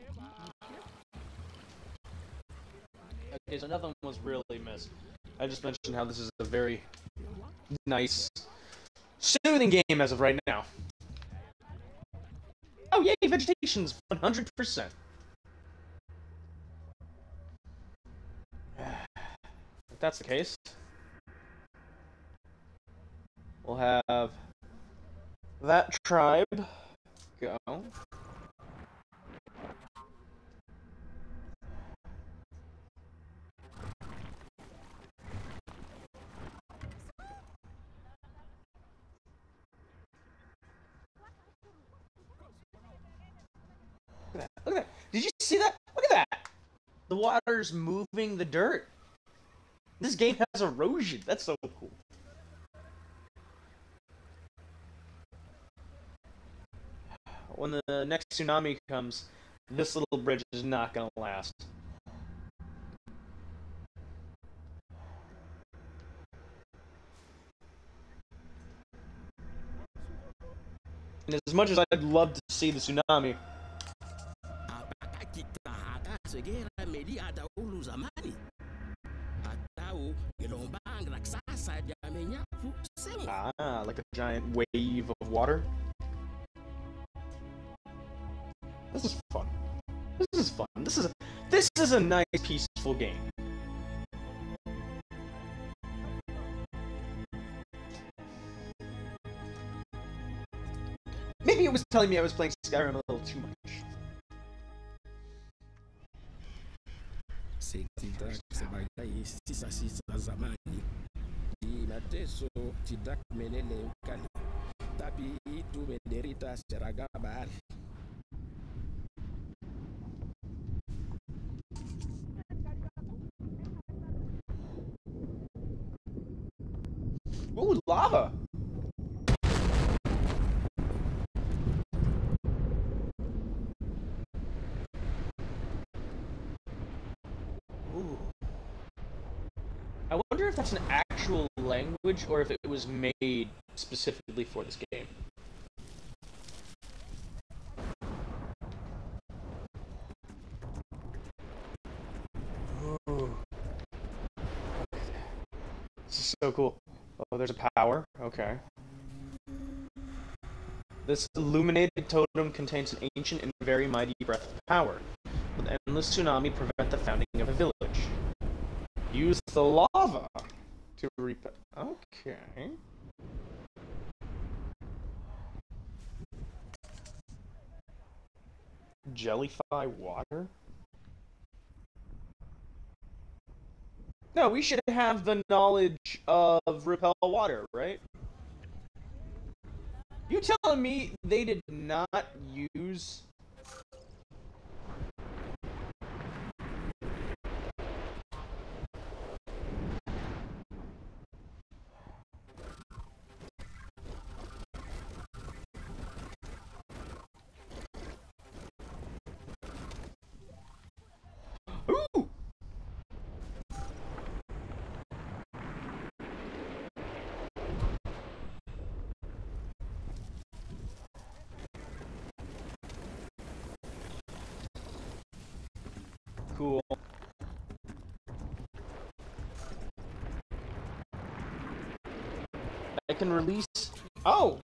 Okay, so nothing was really missed. I just mentioned how this is a very nice, soothing game as of right now. Oh yay, vegetation's 100%. If that's the case, we'll have that tribe go. Look at that. Look at that. Did you see that? Look at that. The water's moving the dirt. This game has erosion. That's so cool. When the next tsunami comes, this little bridge is not going to last. And as much as I'd love to see the tsunami, like a giant wave of water. This is fun. This is fun. This is a nice, peaceful game. Maybe it was telling me I was playing Skyrim a little too much. Ooh, lava! Ooh. I wonder if that's an actual language or if it was made specifically for this game. Ooh. This is so cool. Oh, there's a power. Okay. This illuminated totem contains an ancient and very mighty breath of power. With endless tsunami, prevent the founding of a village. Use the lava to repel. Okay. Jellify water? No, we should have the knowledge of repel water, right? You telling me they did not use... Ooh! Cool. I can release... Oh!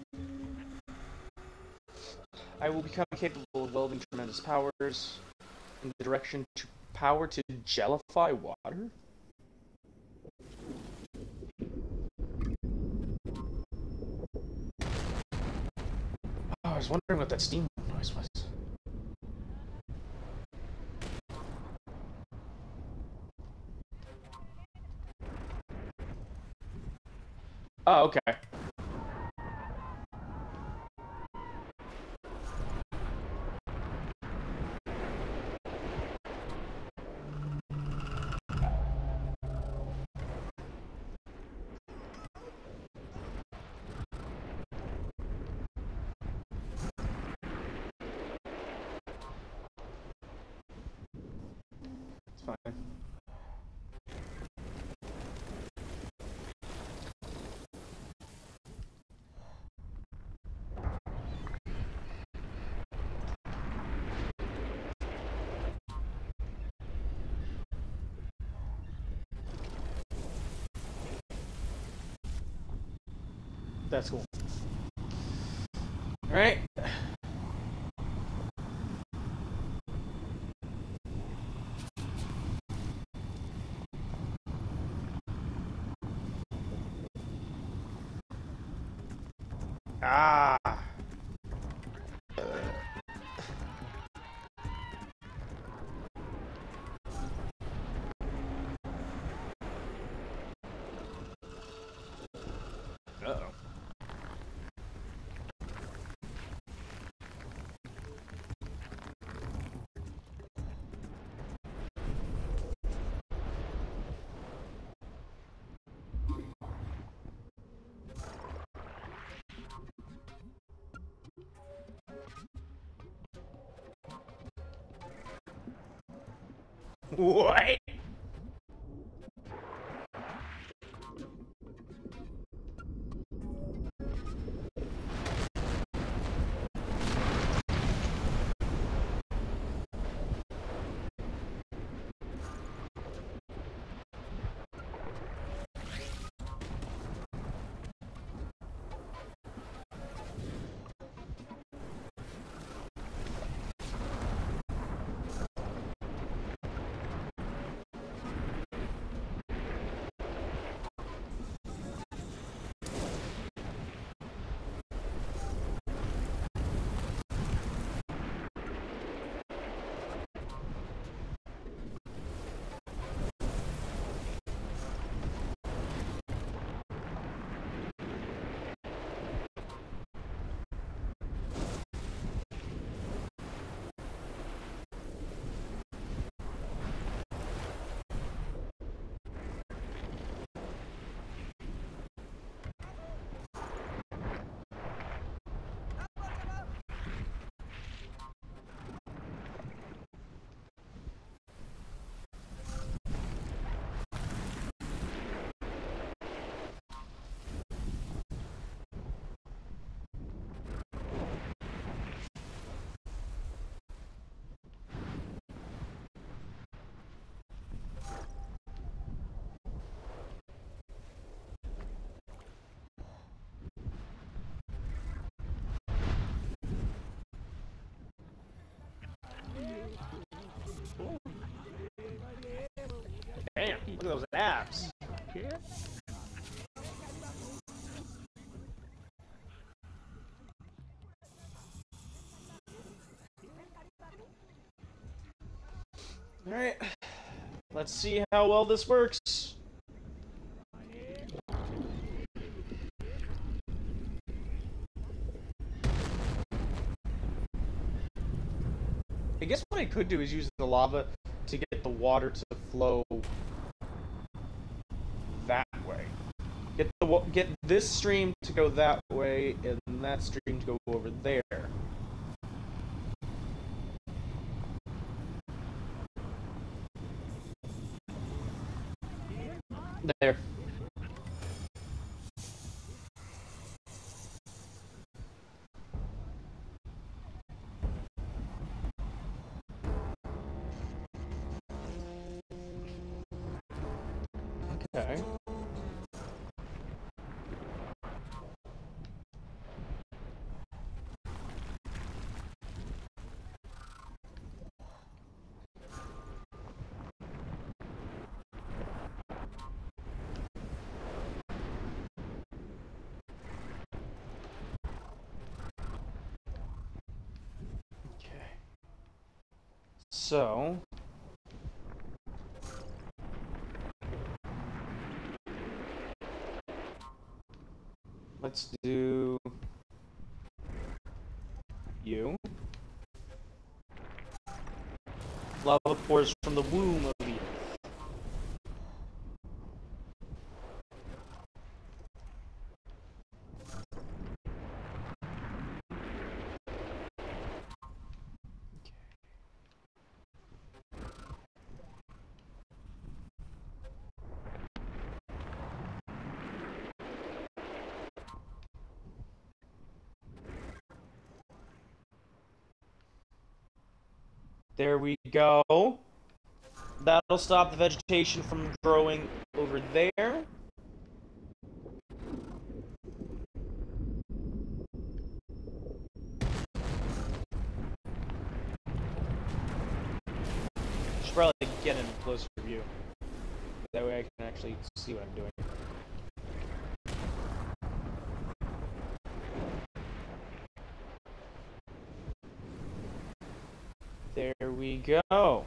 I will become capable of wielding tremendous powers in the direction to power to jellify water? Oh, I was wondering what that steam noise was. Oh, okay. It's fine. That's cool. Alright. Ah. Uh-oh. What? Damn, look at those abs. Alright. Let's see how well this works. I guess what I could do is use the lava to get the water to flow that way. Get this stream to go that way, and that stream to go over there. There. Okay. So, let's do you. Lava pours from the womb of the earth. There we go. That'll stop the vegetation from growing over there. should probably get in a closer view. That way I can actually see what I'm doing. There we go.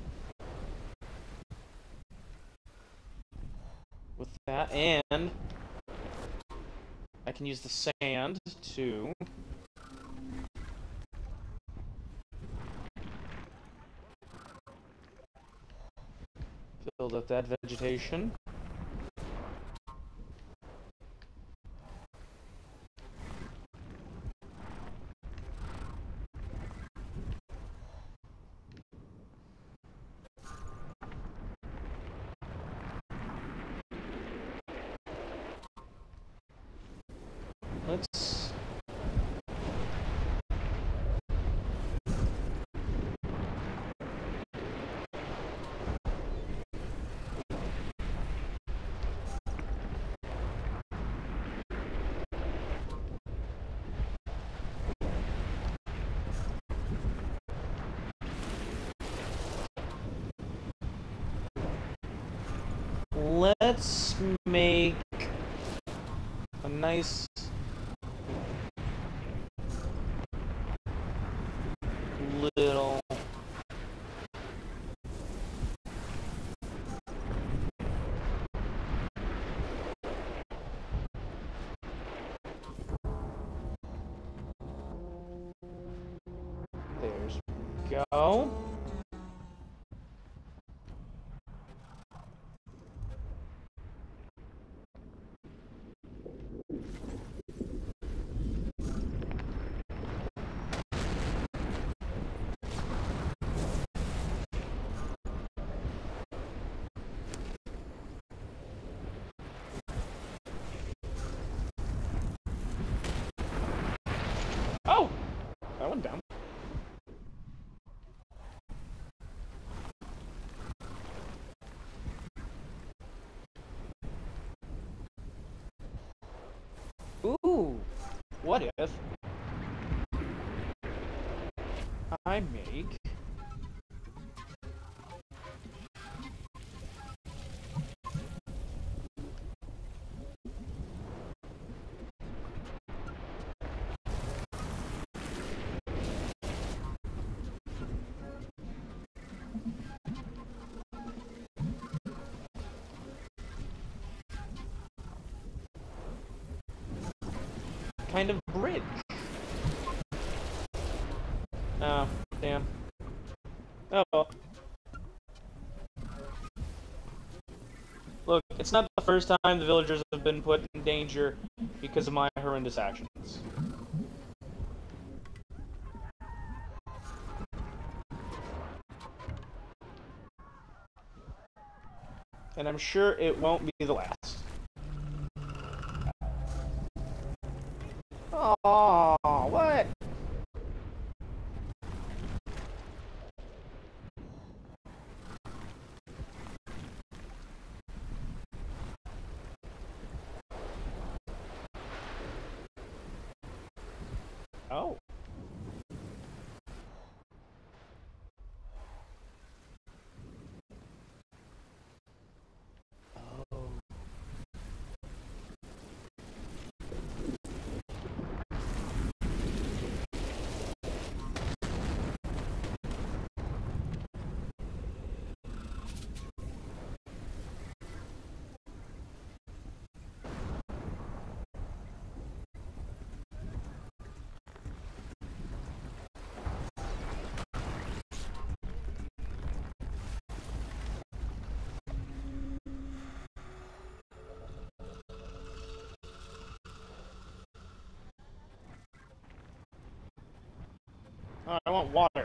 With that, and I can use the sand to build up that vegetation. Let's make a nice little there's go. Oh! That went down. Ooh! What if I make kind of bridge? Oh, damn. Oh well. Look, it's not the first time the villagers have been put in danger because of my horrendous actions. And I'm sure it won't be the last. Oh, what? Oh. Oh, I want water.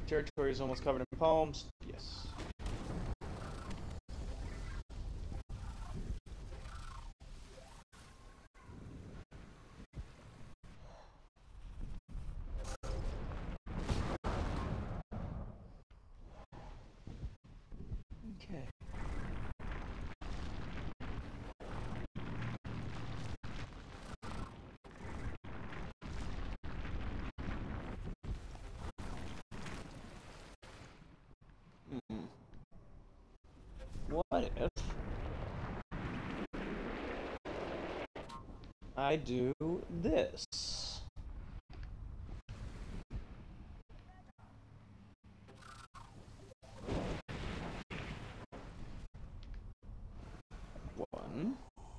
Territory is almost covered in palms. Yes. Okay. What if I do this? One.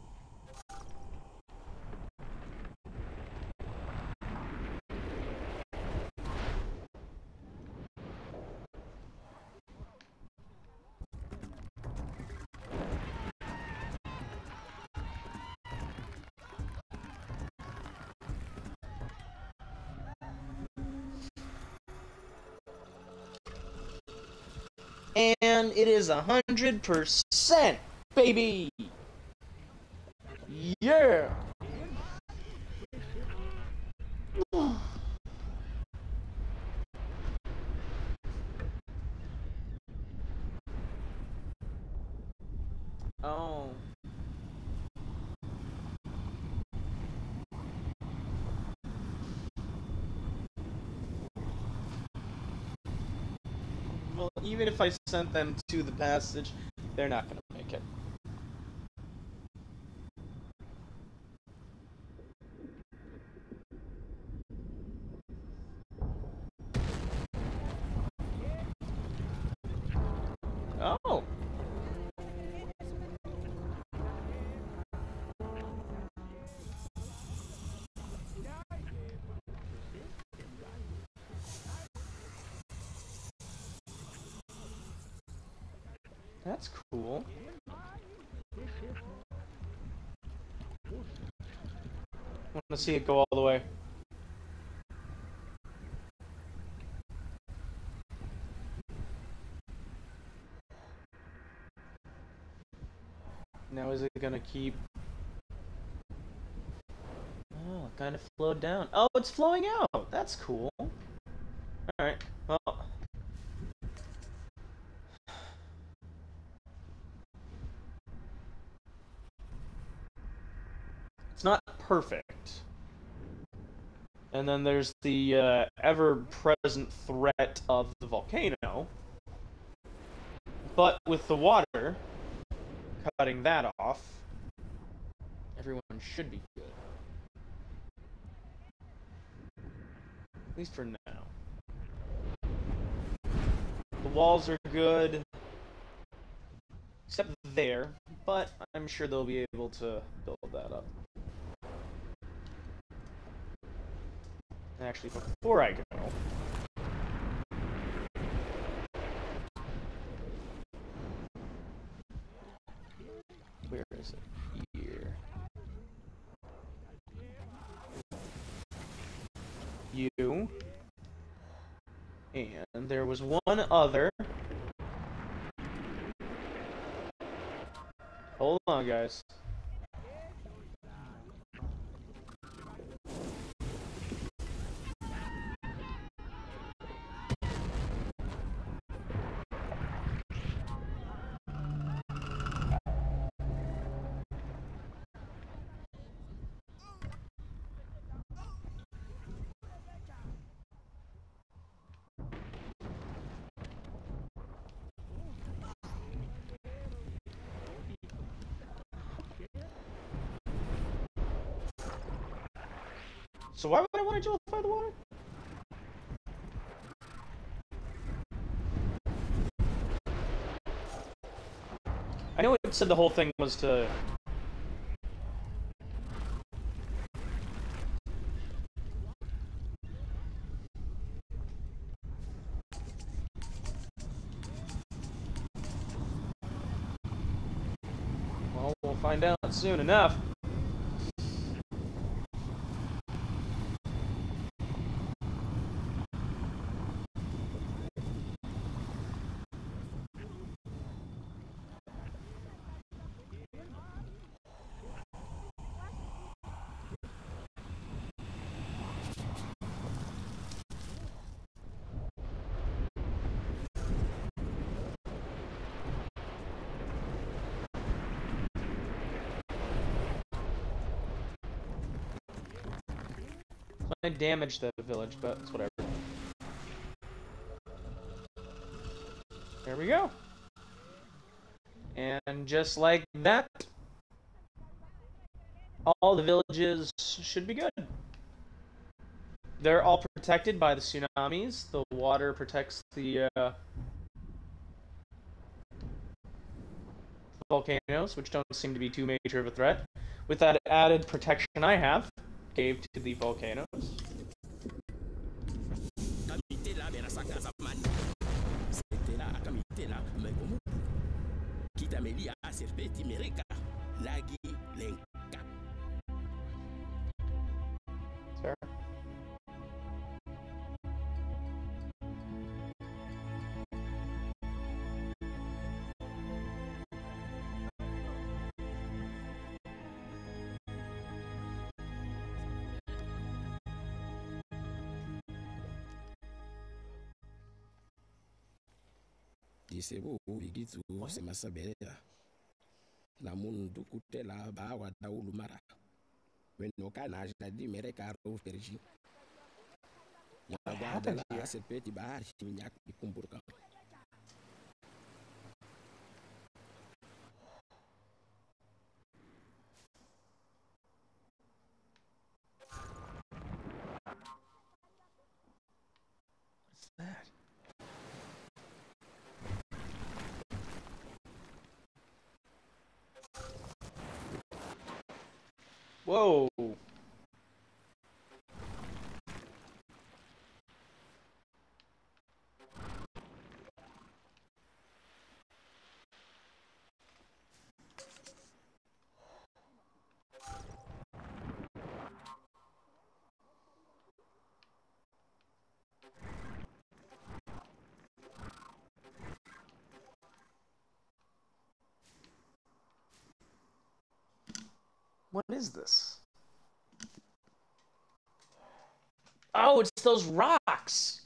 And it is 100%, baby! Yeah! Oh. Well, even if I sent them to the passage, they're not gonna make it. Oh! That's cool. Want to see it go all the way. Now is it gonna keep... Oh, it kind of flowed down. Oh, it's flowing out! That's cool. Alright, well... It's not perfect. And then there's the ever-present threat of the volcano. But with the water, cutting that off, everyone should be good. At least for now. The walls are good. Except there, but I'm sure they'll be able to build that up. Actually, before I go, where is it? Here. You. And there was one other. Hold on, guys. So why would I want to dualify the water? I know it said the whole thing was to... Well, we'll find out soon enough. I damaged the village, but it's whatever. There we go. And just like that, all the villages should be good. They're all protected by the tsunamis. The water protects the volcanoes, which don't seem to be too major of a threat. With that added protection I have, gave to the volcanoes. Sir? Disebo bigitu semasabela namun dukutela bawa daulu mara weno kana jadi mereka harus pergi yang adalah seperti bahar minyak dikumpulkan. What's that? Whoa! What is this? Oh, it's those rocks!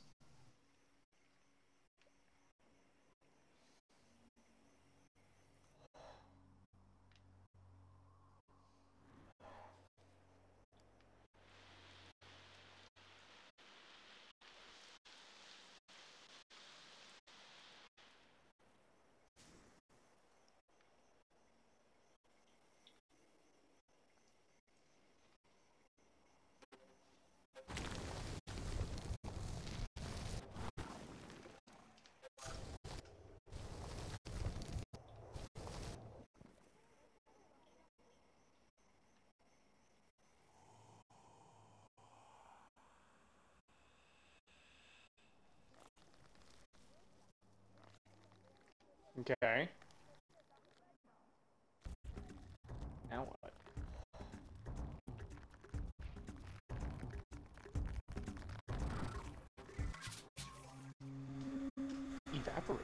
Okay. Now what? Evaporate.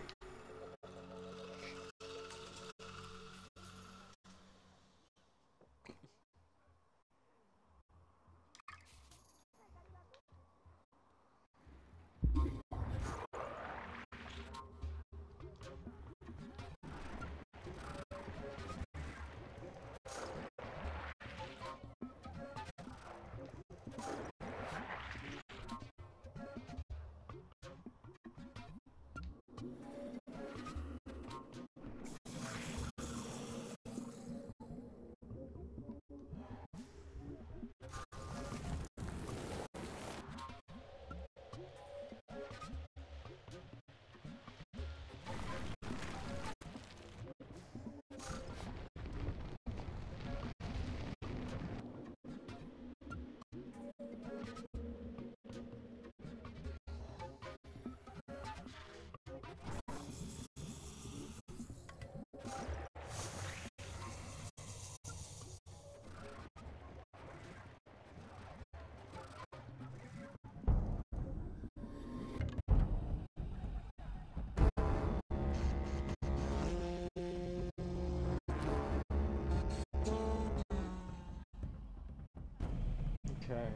Okay.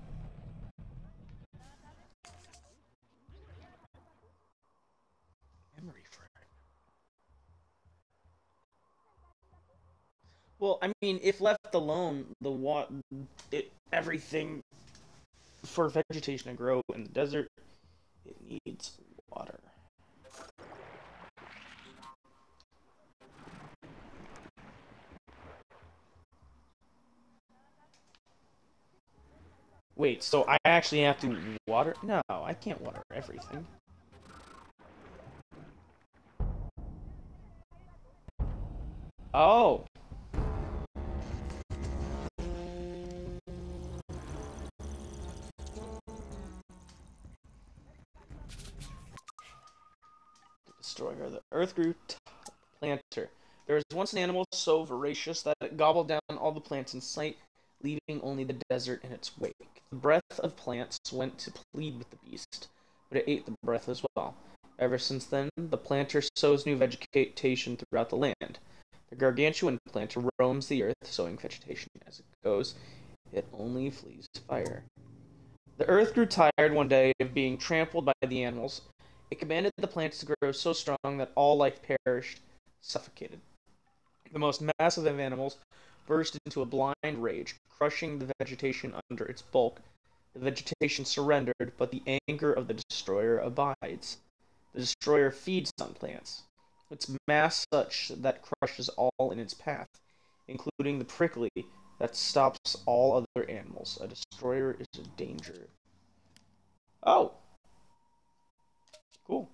Memory fragment. Well, I mean, if left alone, everything for vegetation to grow in the desert, it needs water. Wait, so I actually have to water? No, I can't water everything. Oh. Destroyer, the earth grew planter. There was once an animal so voracious that it gobbled down all the plants in sight, leaving only the desert in its wake. The breath of plants went to plead with the beast, but it ate the breath as well. Ever since then, the planter sows new vegetation throughout the land. The gargantuan planter roams the earth, sowing vegetation as it goes. It only flees fire. The earth grew tired one day of being trampled by the animals. It commanded the plants to grow so strong that all life perished, suffocated. The most massive of animals burst into a blind rage, crushing the vegetation under its bulk. The vegetation surrendered, but the anger of the destroyer abides. The destroyer feeds on plants. Its mass such that crushes all in its path, including the prickly that stops all other animals. A destroyer is a danger. Oh! Cool.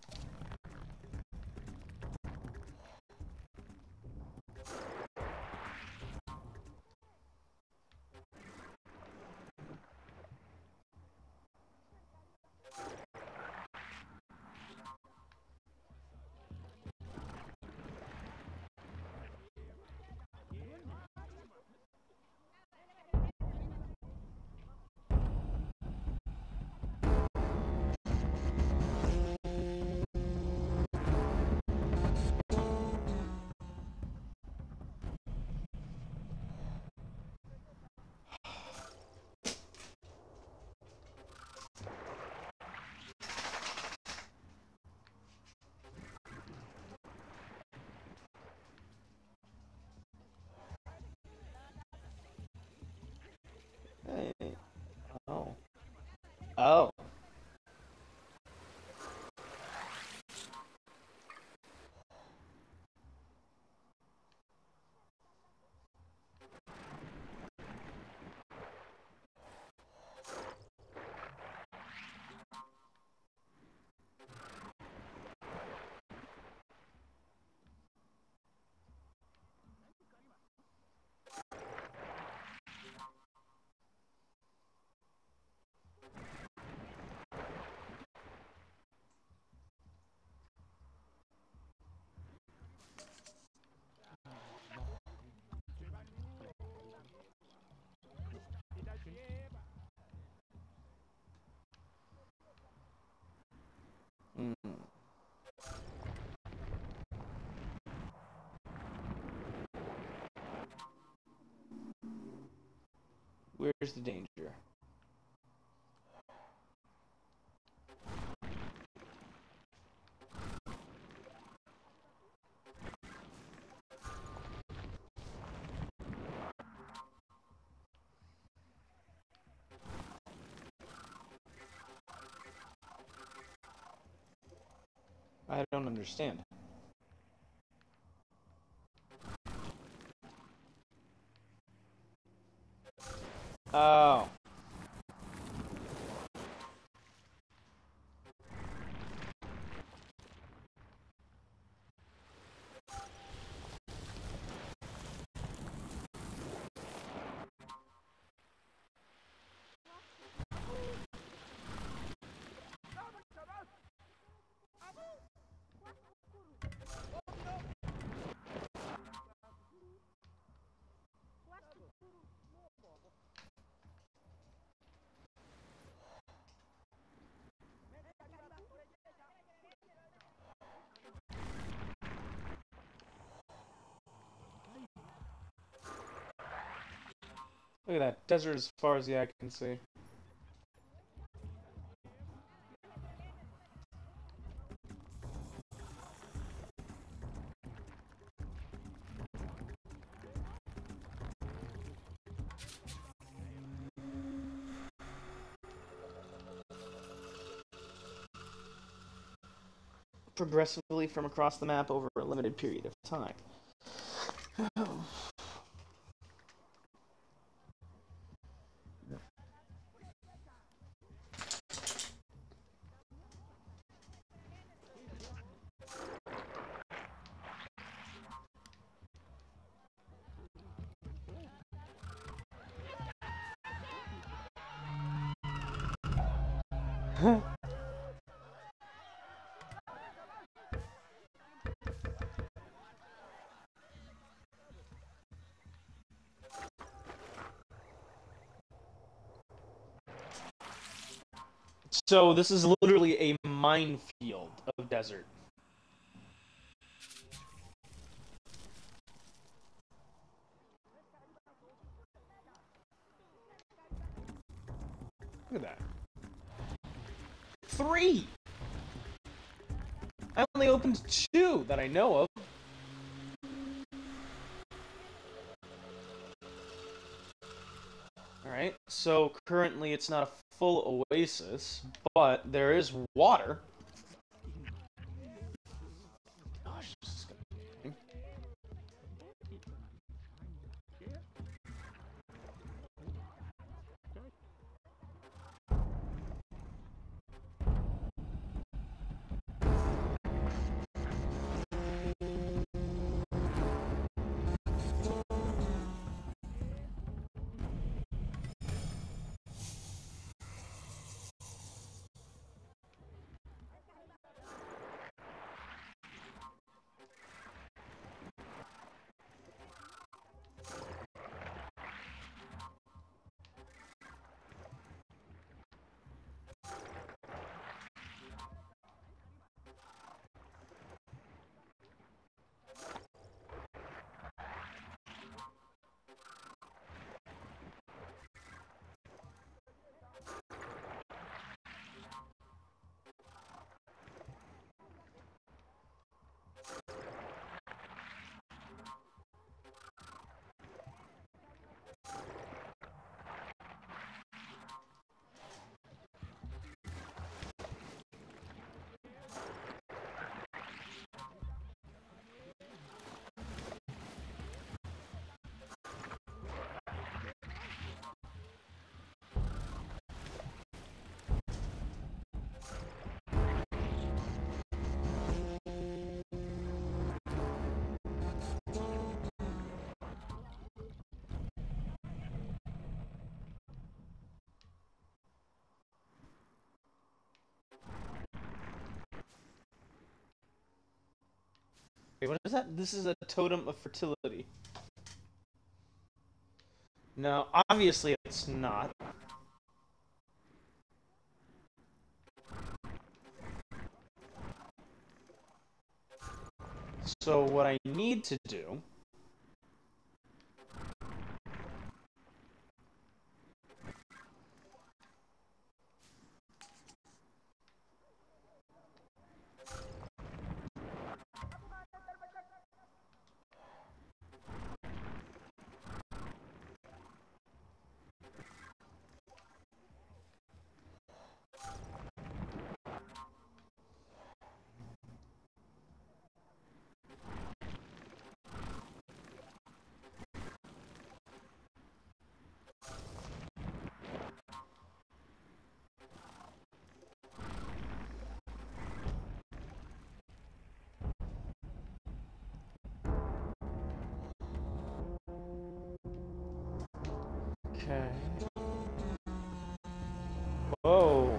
Hey. Oh. Oh. Mm. Where's the danger? I don't understand. Oh. Look at that. Desert as far as the eye can see. progressively from across the map over a limited period of time. So this is literally a minefield of desert. Look at that. 3! I only opened 2 that I know of. Alright, so currently it's not a full oasis, but there is water. Gosh, this is gonna... Wait, what is that? This is a totem of fertility. No, obviously it's not. So what I need to do... Okay. Whoa.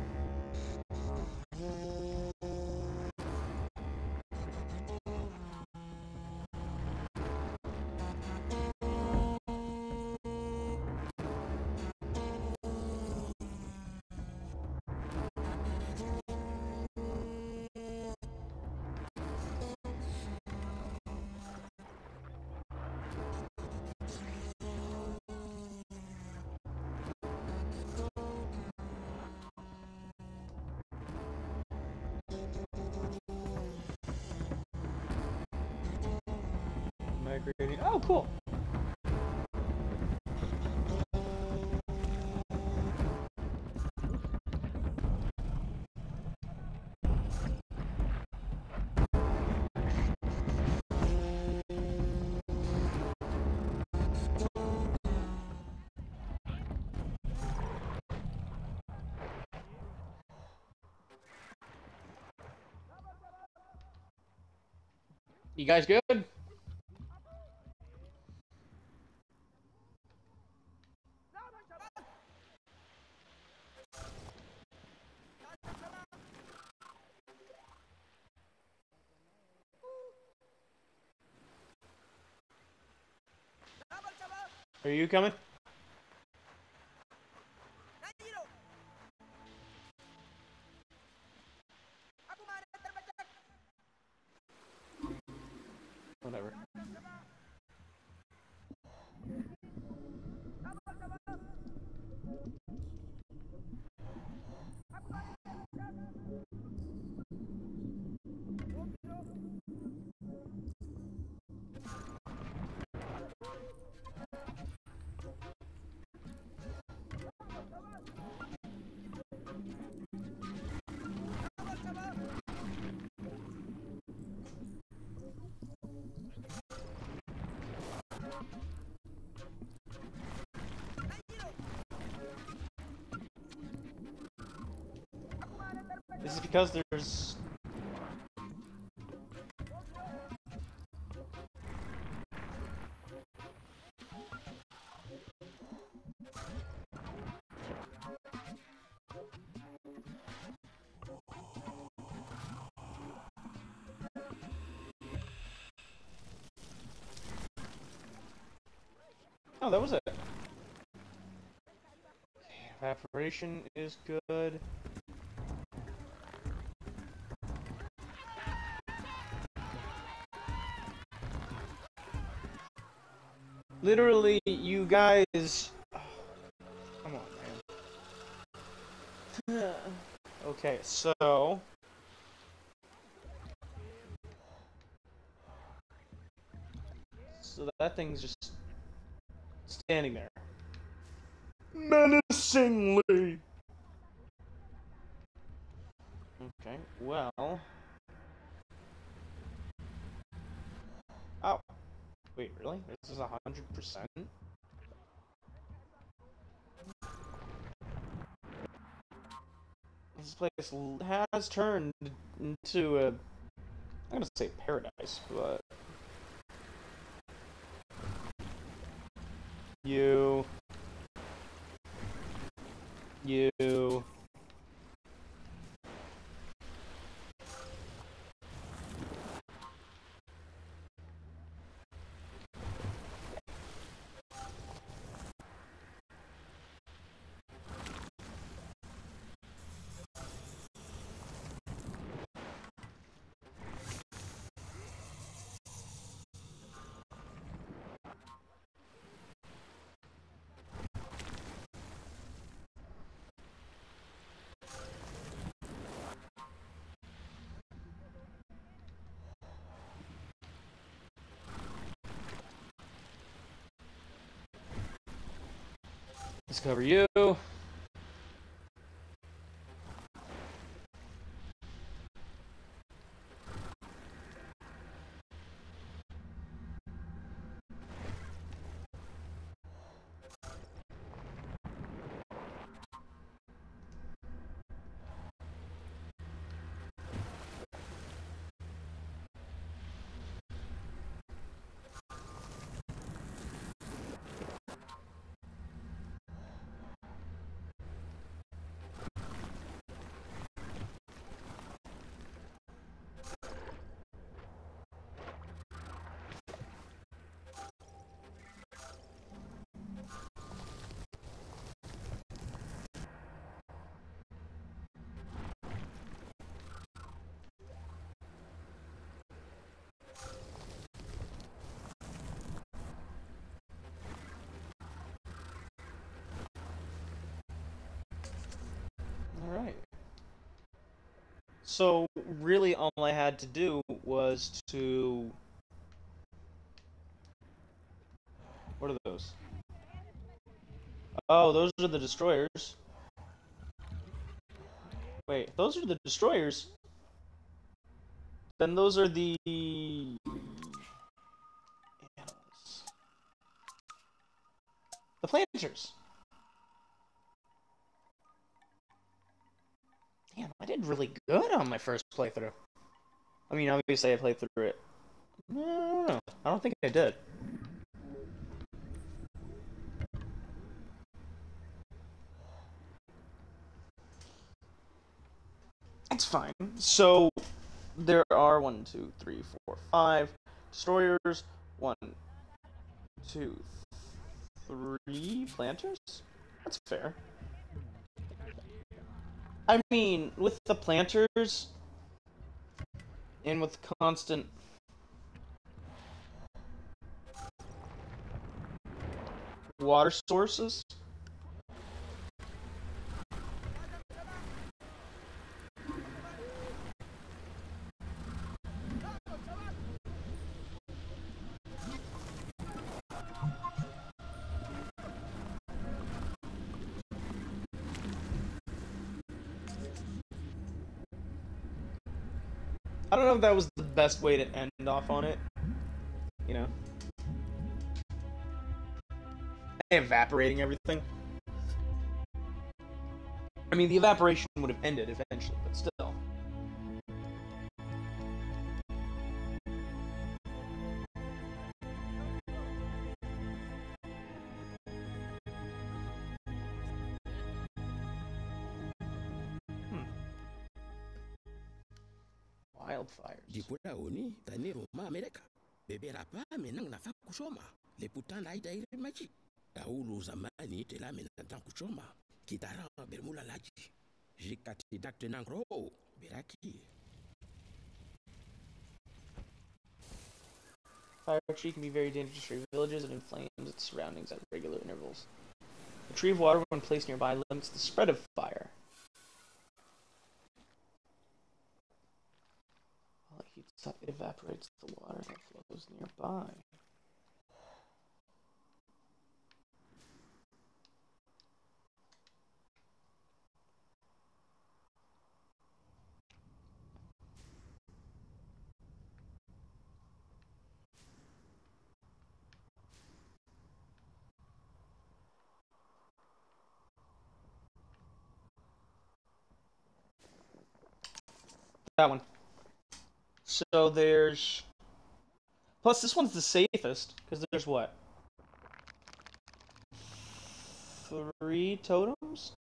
Migrating. Oh, cool. You guys good? Are you coming? Whatever. This is because there's... Oh, that was it. Evaporation is good. Literally, you guys... Come on, man. Okay, so... So that thing's just standing there. Menacingly! Okay, well... Oh. Wait, really? This is 100%? This place has turned into a... I'm gonna say paradise, but... You... Let's cover you. Alright. So, really all I had to do was to... What are those? Oh, those are the destroyers. Wait, those are the destroyers? Then those are the... The planters. Damn, I did really good on my first playthrough. I mean, obviously I played through it No, I don't think I did. It's fine. So there are 1, 2, 3, 4, 5 destroyers. 1, 2, 3 planters. That's fair. I mean, with the planters and with constant water sources. I don't know if that was the best way to end off on it. You know? Evaporating everything. I mean, the evaporation would have ended eventually, but still. Wildfires. Dikula oni taniro ma Amerika. Bebera pa menang nafa kushoma. Leputanda ita machi. Daulu zamani tela menang kushoma. Kitara bermula laji. Jikati dakte nangro. Beraki. Fire tree can be very dangerous for villages and inflames its surroundings at regular intervals. A tree of water, when placed nearby, limits the spread of fire. While it heats up, it evaporates the water that flows nearby. That one. So there's... Plus, this one's the safest, because there's what? 3 totems?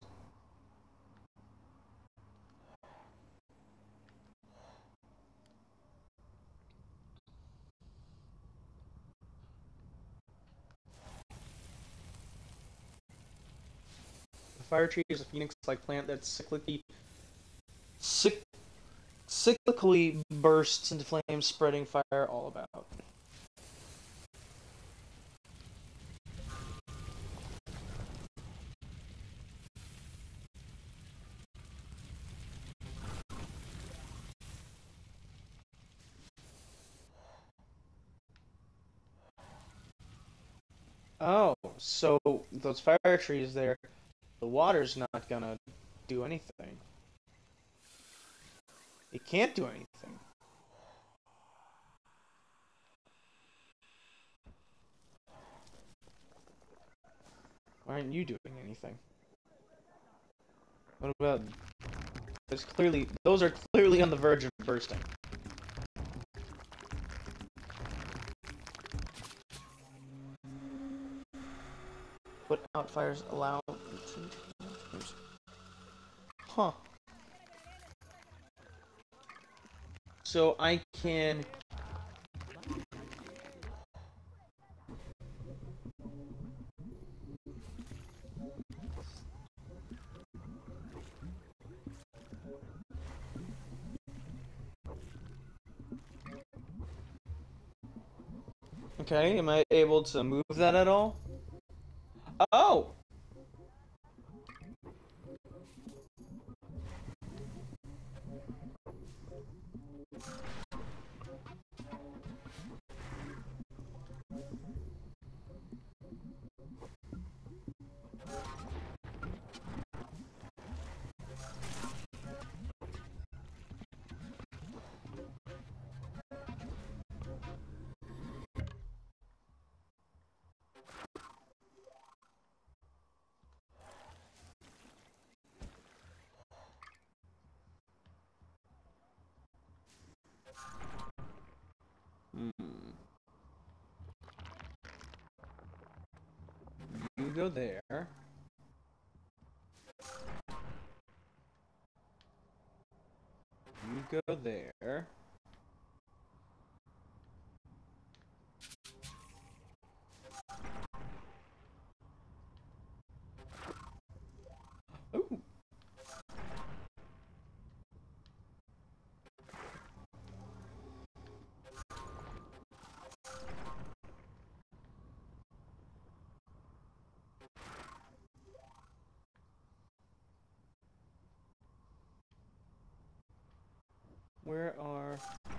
The fire tree is a phoenix-like plant that's cyclically bursts into flames, spreading fire all about. Oh, so those fire trees there, the water's not gonna do anything. It can't do anything. Why aren't you doing anything? What about... Those are clearly on the verge of bursting. What outfires allow... Huh. So I can... Okay, am I able to move that at all? Oh! You go there. You go there. Ooh. Where are you?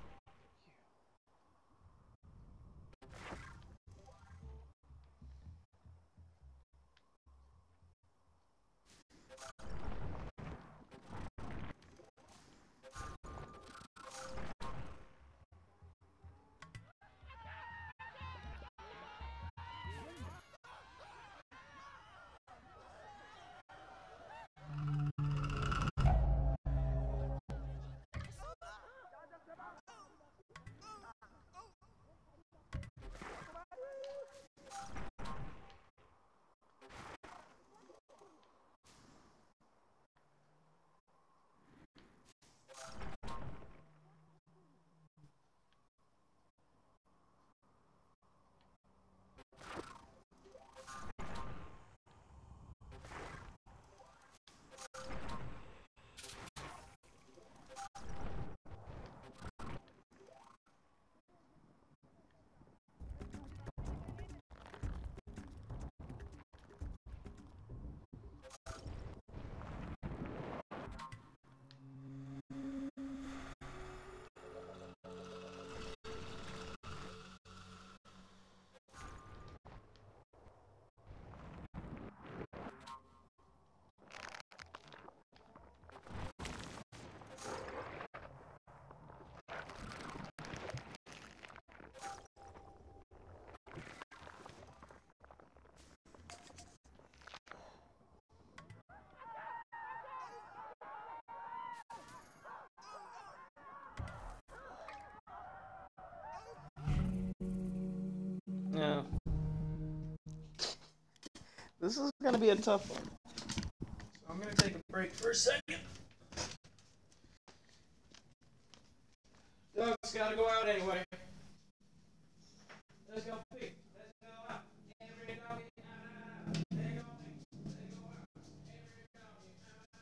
No. This is gonna be a tough one. So I'm gonna take a break for a second. Doug's gotta go out anyway. Let's go pee. Let's go out. Every doggy out. They go pee. They go out. Every doggy out.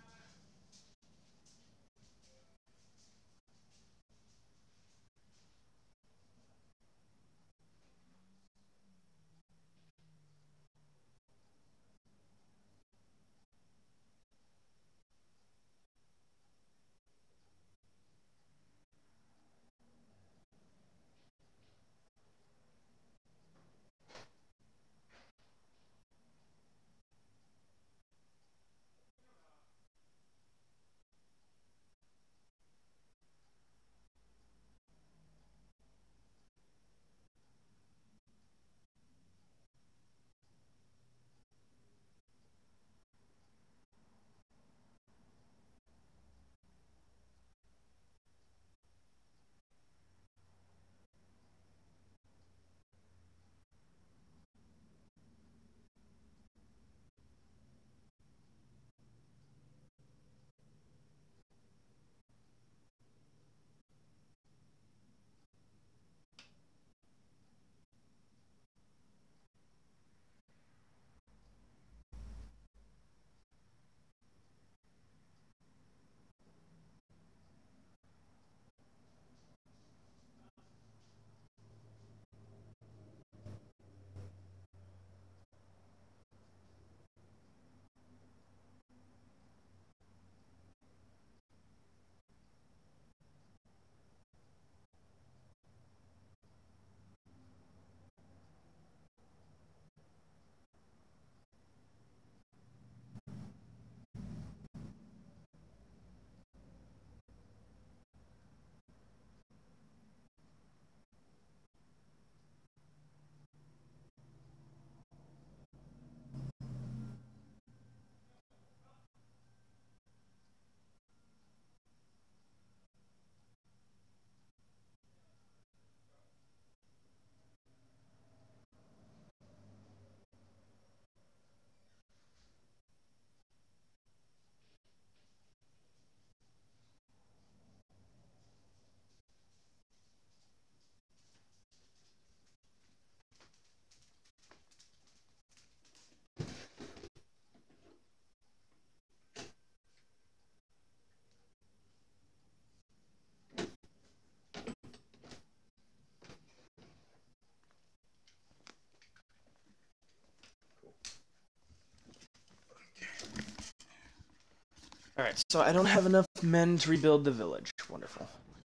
Alright, so I don't have enough men to rebuild the village. Wonderful.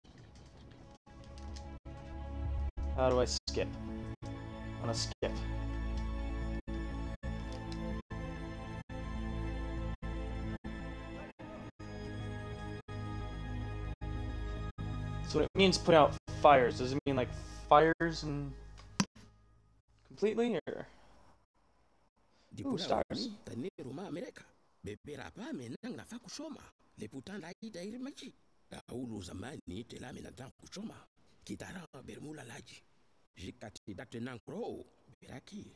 How do I skip? I wanna skip. So what it means put out fires, does it mean like fires and completely or? Ooh, stars. Taniruma Amerika. Bebera pa menang nafaa kusoma. Leputanda itairi machi. Daulu zamani telame nataka kusoma. Kitara bermula laji. Jikati dakte nankro beraki.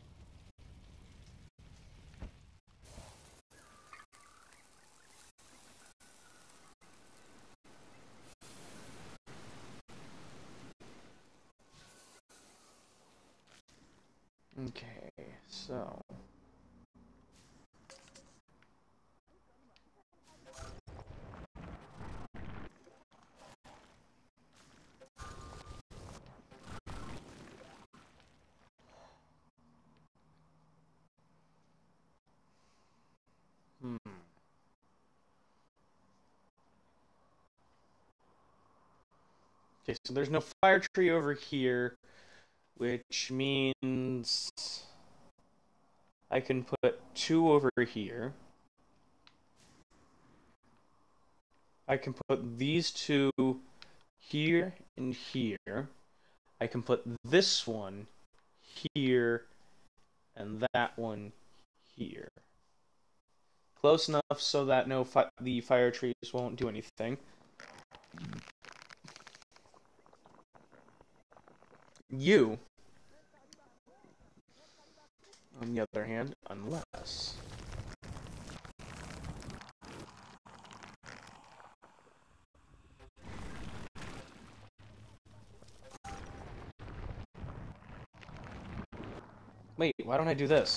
Okay, so okay, so there's no fire tree over here, which means I can put 2 over here. I can put these 2 here and here. I can put this one here and that one here. Close enough so that the fire trees won't do anything. You, on the other hand, unless... Wait, why don't I do this?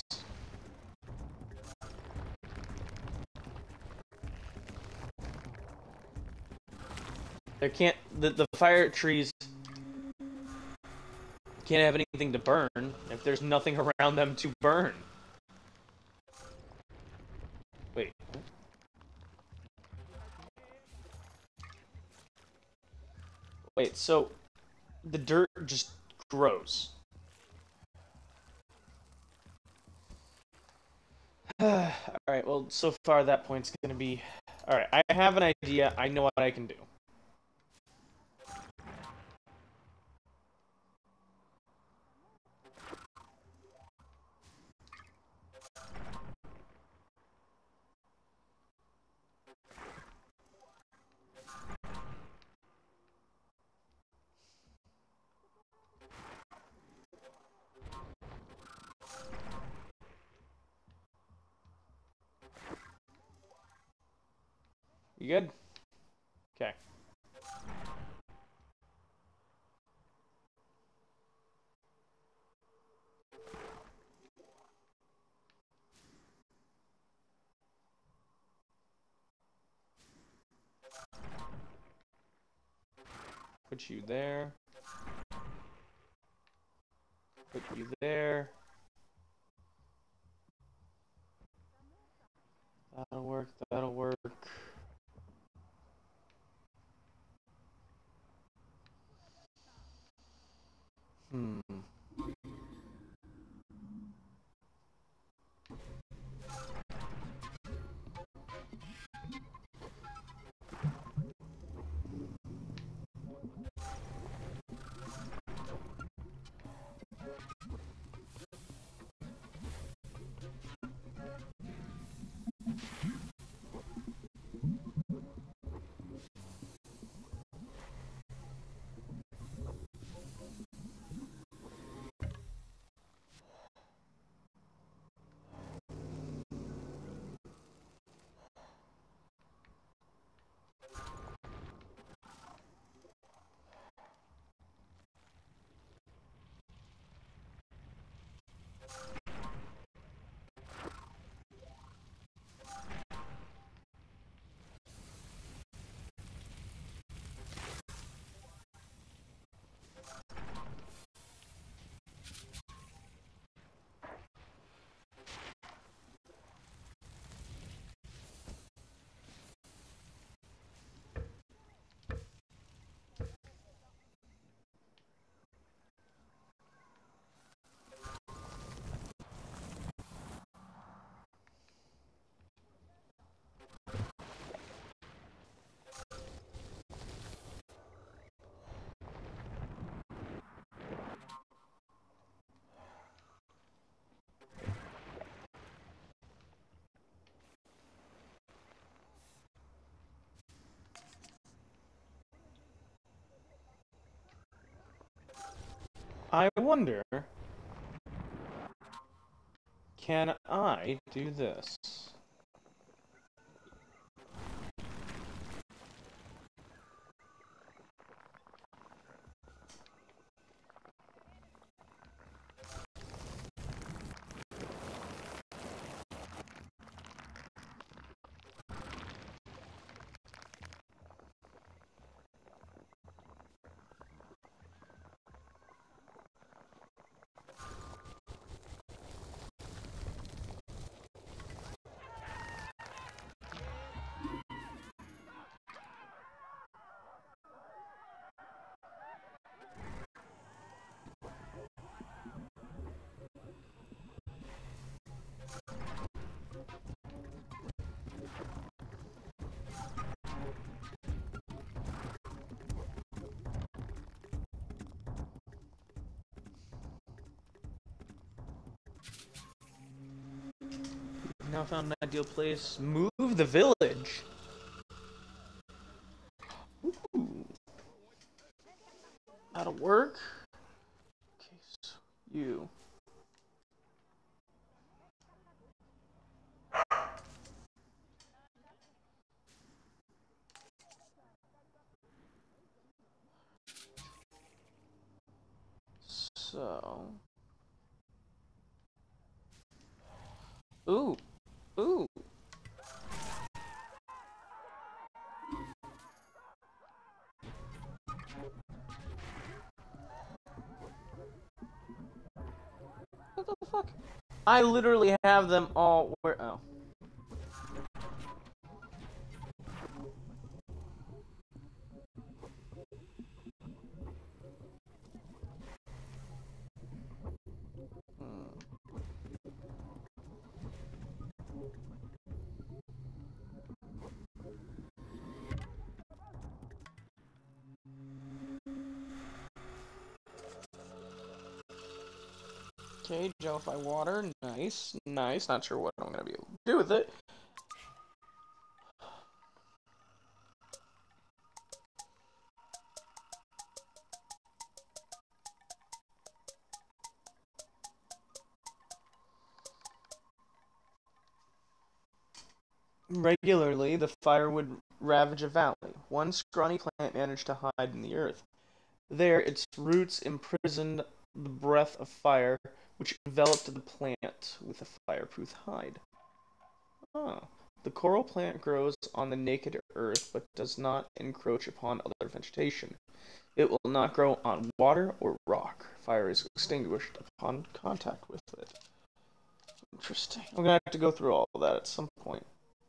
There can't... The fire trees can't have anything to burn if there's nothing around them to burn. Wait. Wait, so the dirt just grows. Alright, well, so far that point's gonna be... Alright, I have an idea. I know what I can do. You good? Okay. Put you there. Put you there. That'll work, that'll work. I wonder, can I do this? Now found an ideal place. Move the village. Ooh. That'll work. Okay, so you. So. Ooh. Ooh. What the fuck? I literally have them all where. Oh. Okay, Jellyfy water. Nice. Nice. Not sure what I'm going to be able to do with it. Regularly, the fire would ravage a valley. One scrawny plant managed to hide in the earth. There, its roots imprisoned the breath of fire, which enveloped the plant with a fireproof hide. Ah. The coral plant grows on the naked earth, but does not encroach upon other vegetation. It will not grow on water or rock. Fire is extinguished upon contact with it. Interesting. I'm gonna have to go through all of that at some point.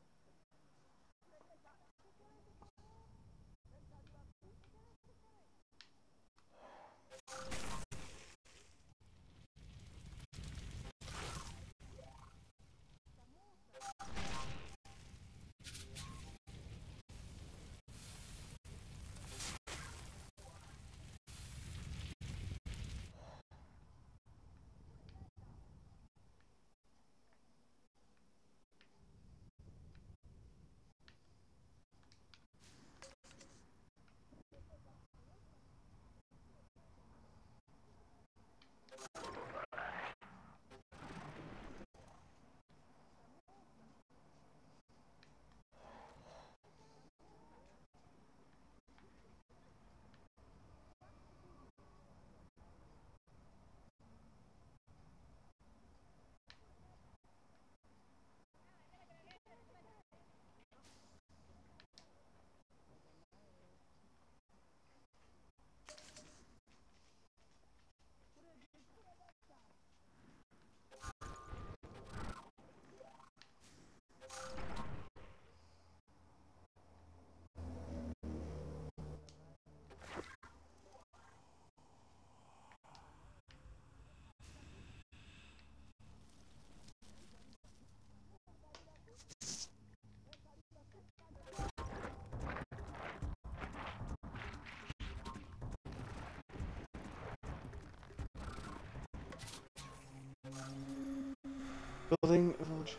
Building village.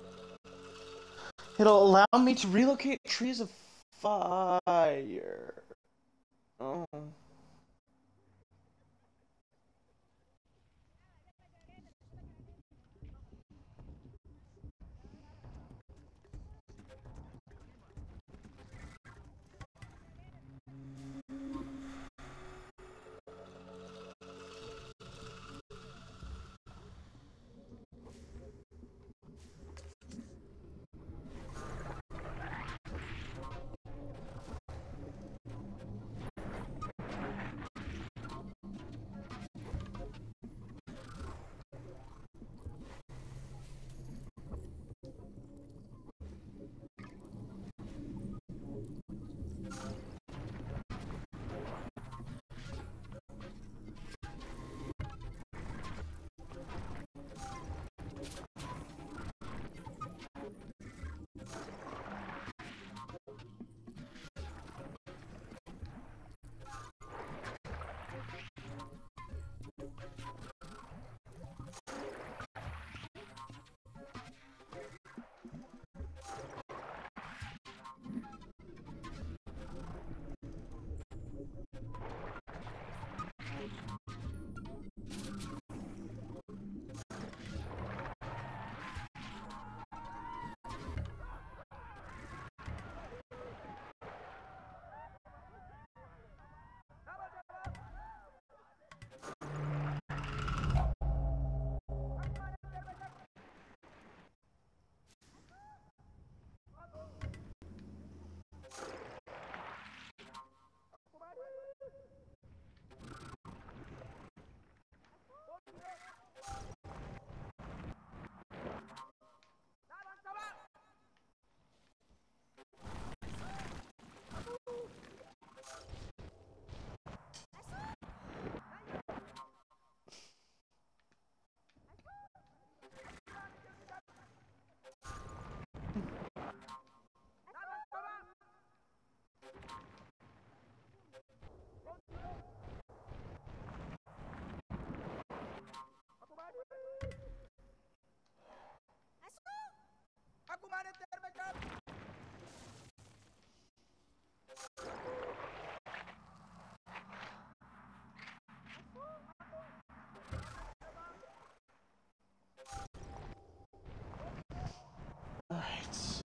It'll allow me to relocate trees of fire. Oh.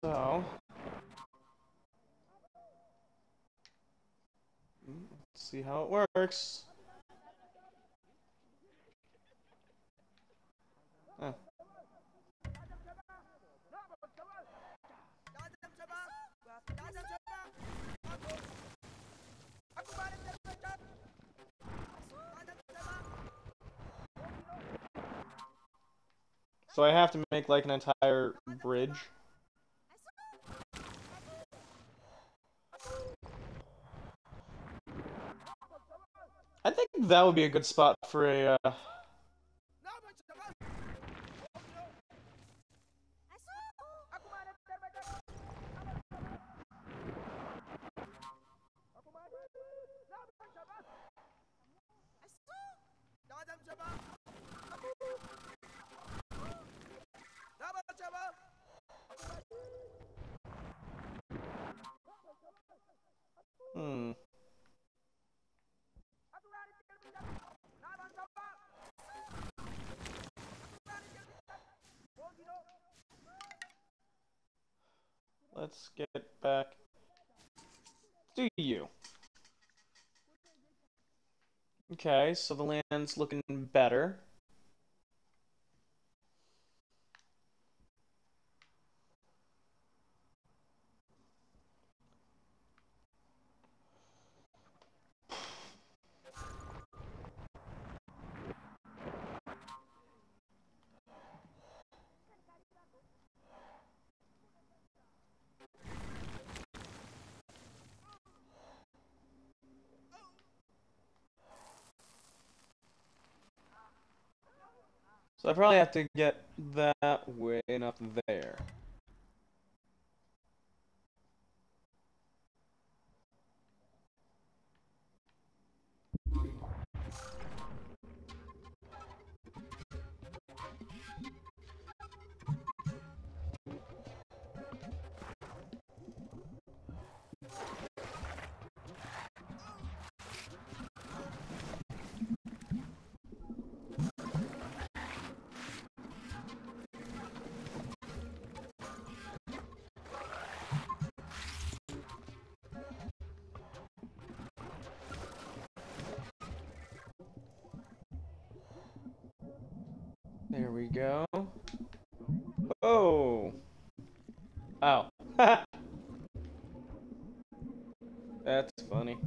So, let's see how it works. Oh. So I have to make like an entire bridge. I think that would be a good spot for a hmm. Let's get back to you. Okay, so the land's looking better. So I probably have to get that way and up there. There we go. Oh. Oh. That's funny.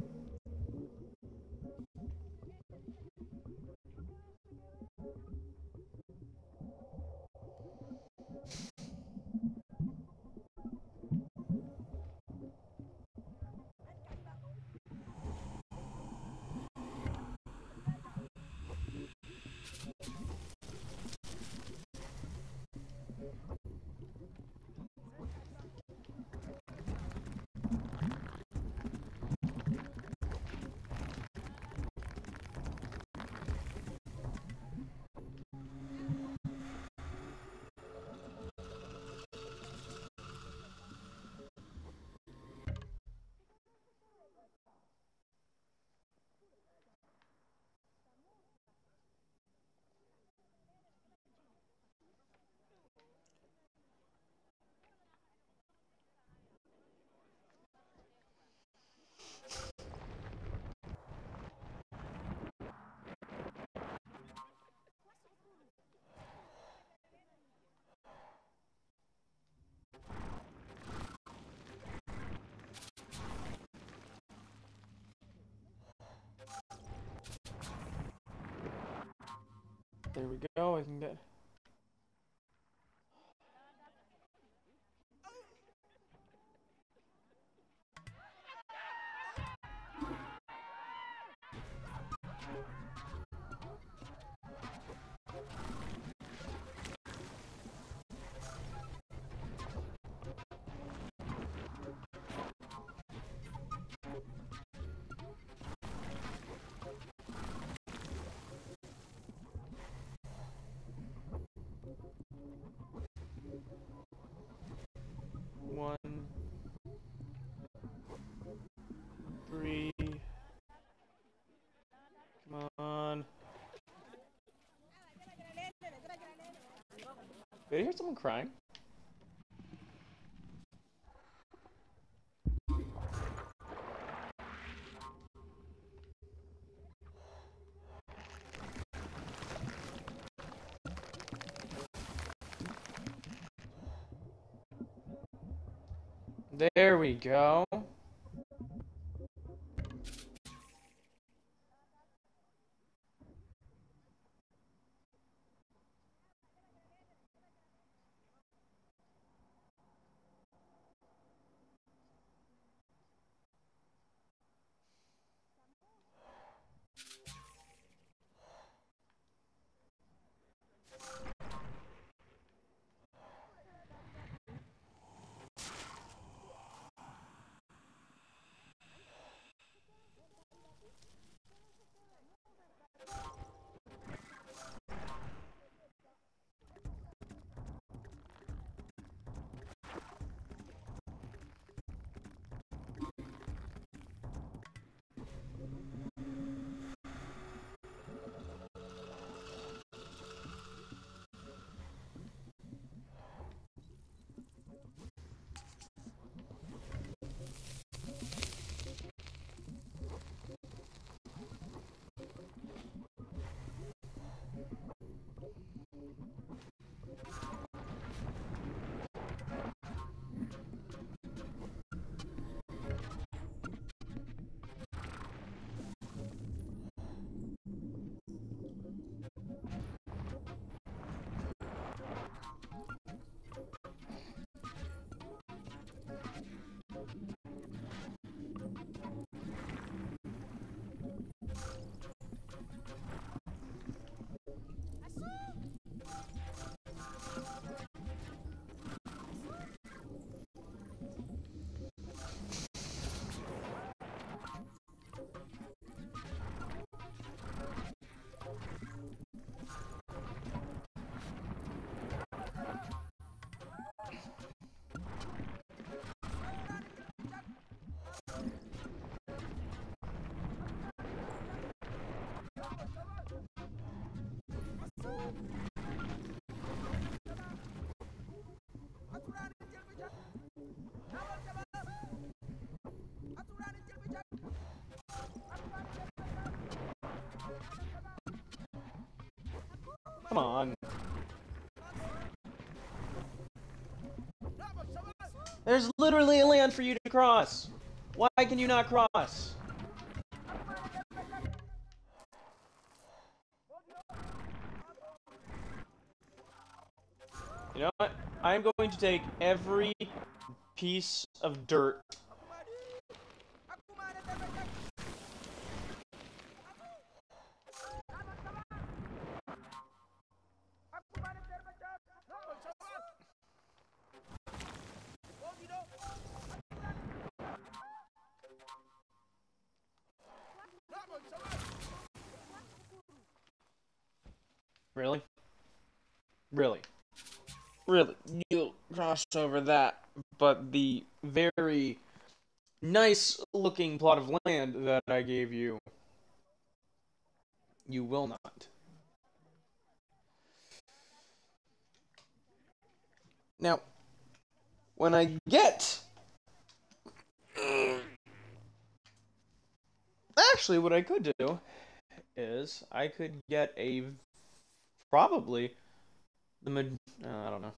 There we go. I can get. One, three. Come on. Did I hear someone crying? There we go. Come on. There's literally a land for you to cross. Why can you not cross? You know what? I'm going to take every piece of dirt. Really? Really? Really? You crossed over that, but the very nice looking plot of land that I gave you, you will not. Now, when I get... Actually, what I could do is I could get a... Probably... I don't know.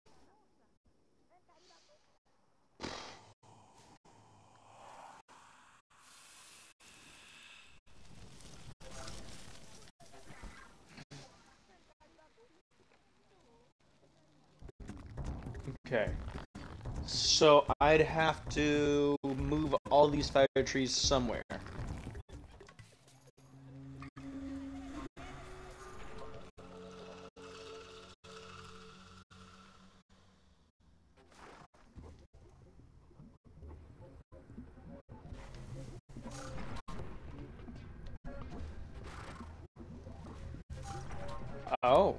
Okay. So I'd have to move all these fire trees somewhere. Oh.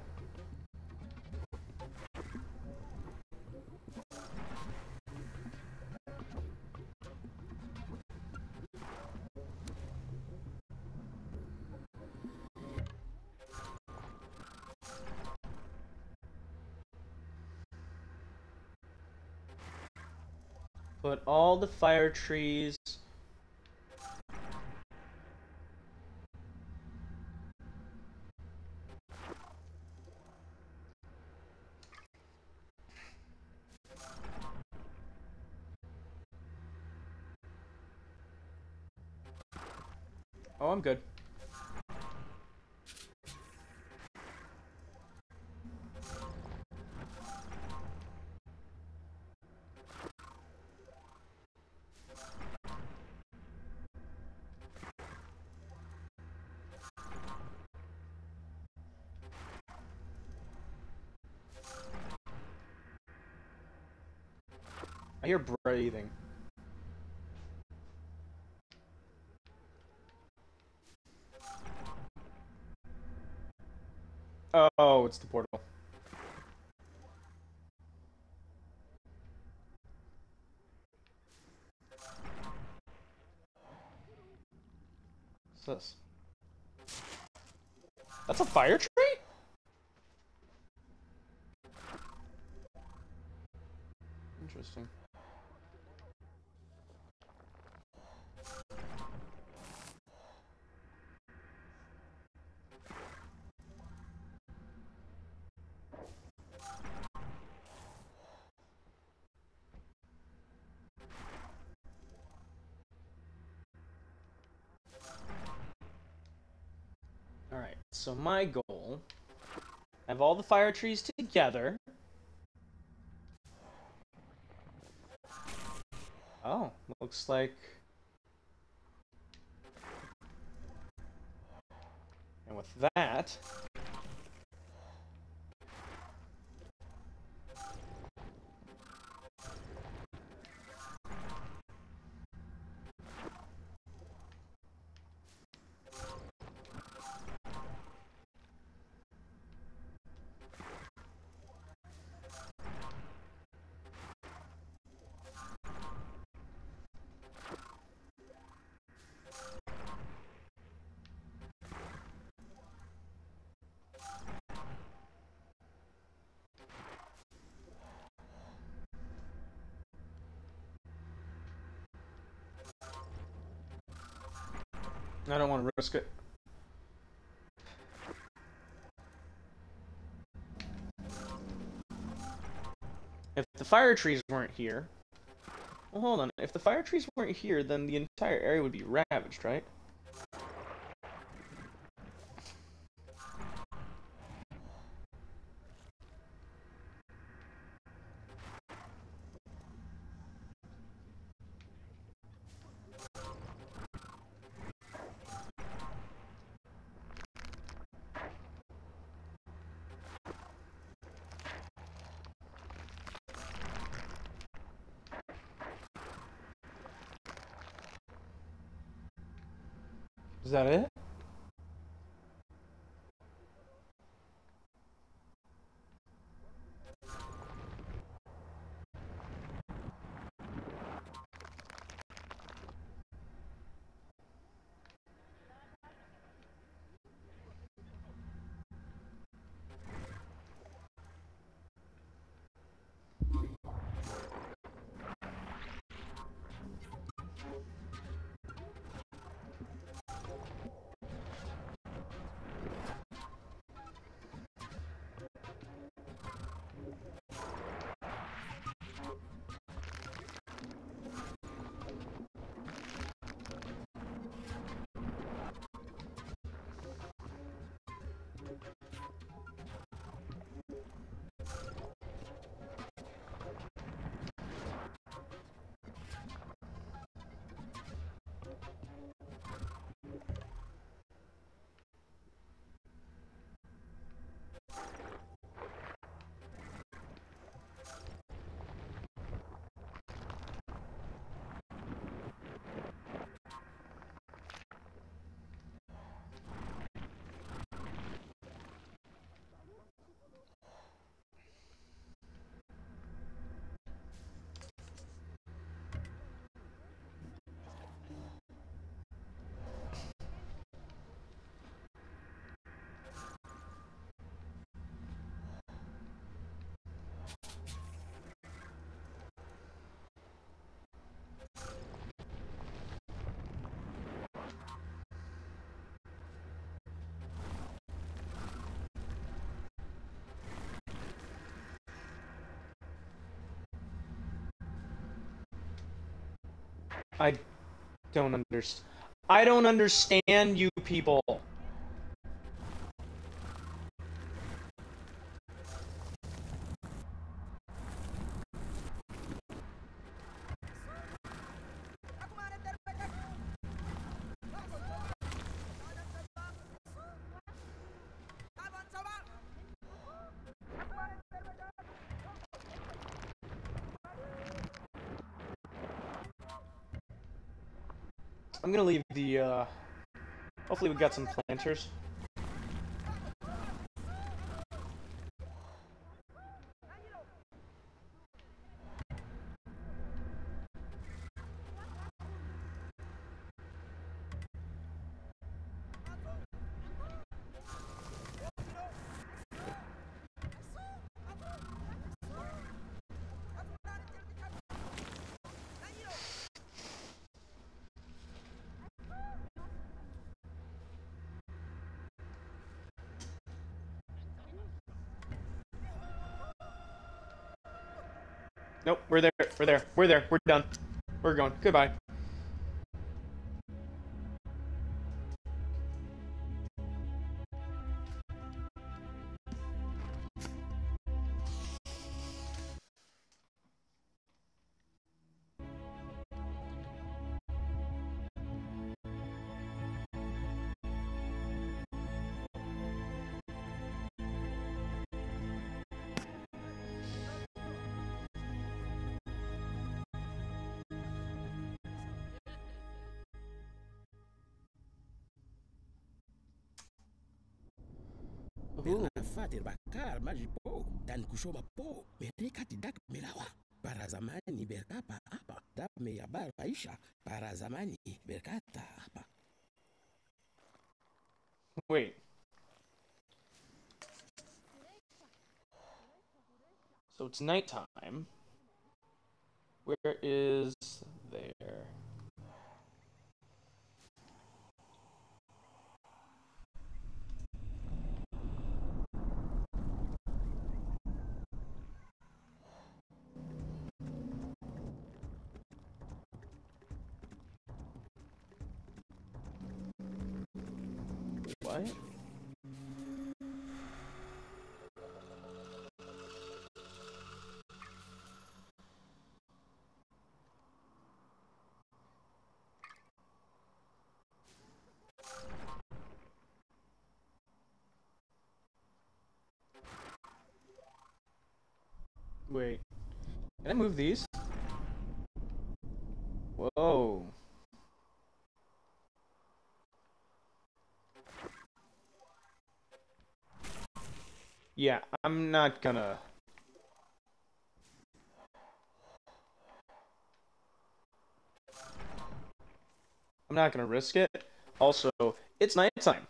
Put all the fire trees... Oh, I'm good. I hear breathing. Oh, it's the portal. What's this? That's a fire tree? Interesting. Alright, so my goal, have all the fire trees together. Oh, looks like... And with that... I don't want to risk it. If the fire trees weren't here... Well, hold on. If the fire trees weren't here, then the entire area would be ravaged, right? Is that it? I don't understand. I don't understand you people. I'm gonna leave the, hopefully we got some planters. Nope, we're there, we're done. We're going, goodbye. Berna fatir bakar maji po dan kushoma po mereka tidak melawa. Para zamani berkata apa? Dame yabar Aisha. Para zamani berkata apa? Wait. So it's nighttime. Where is there? What? Wait. Can I move these? Whoa. Yeah, I'm not gonna... I'm not gonna risk it. Also, it's nighttime.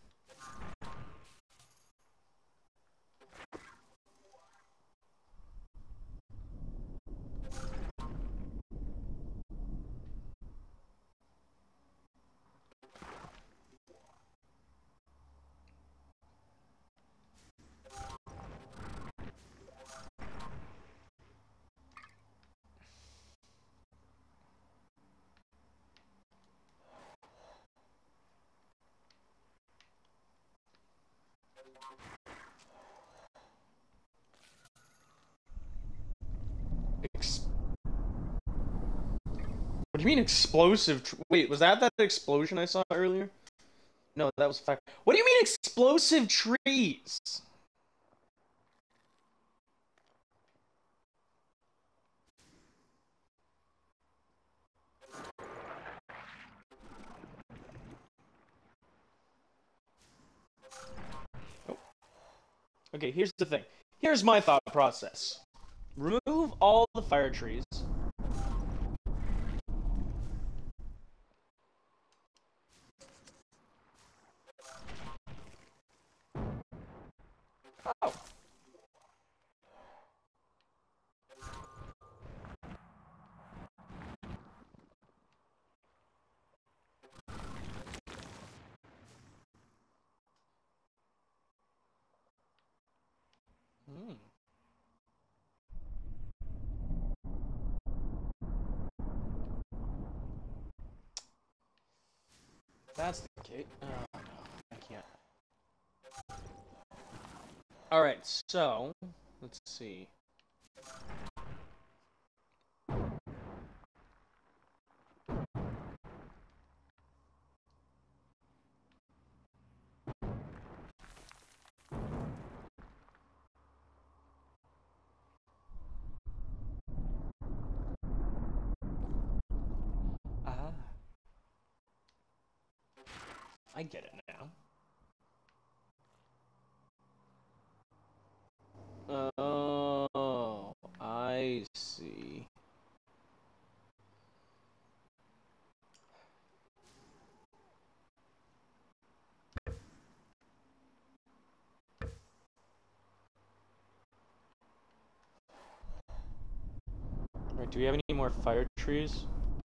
What do you mean explosive? Wait, was that explosion I saw earlier? No, that was a fact. What do you mean explosive trees? Oh. Okay, here's the thing. Here's my thought process. Remove all the fire trees. Oh. Hmm. that's the case. Oh, no, I can't. Alright, so, let's see. Ah. I get it now. Oh, I see. Alright, do we have any more fire trees?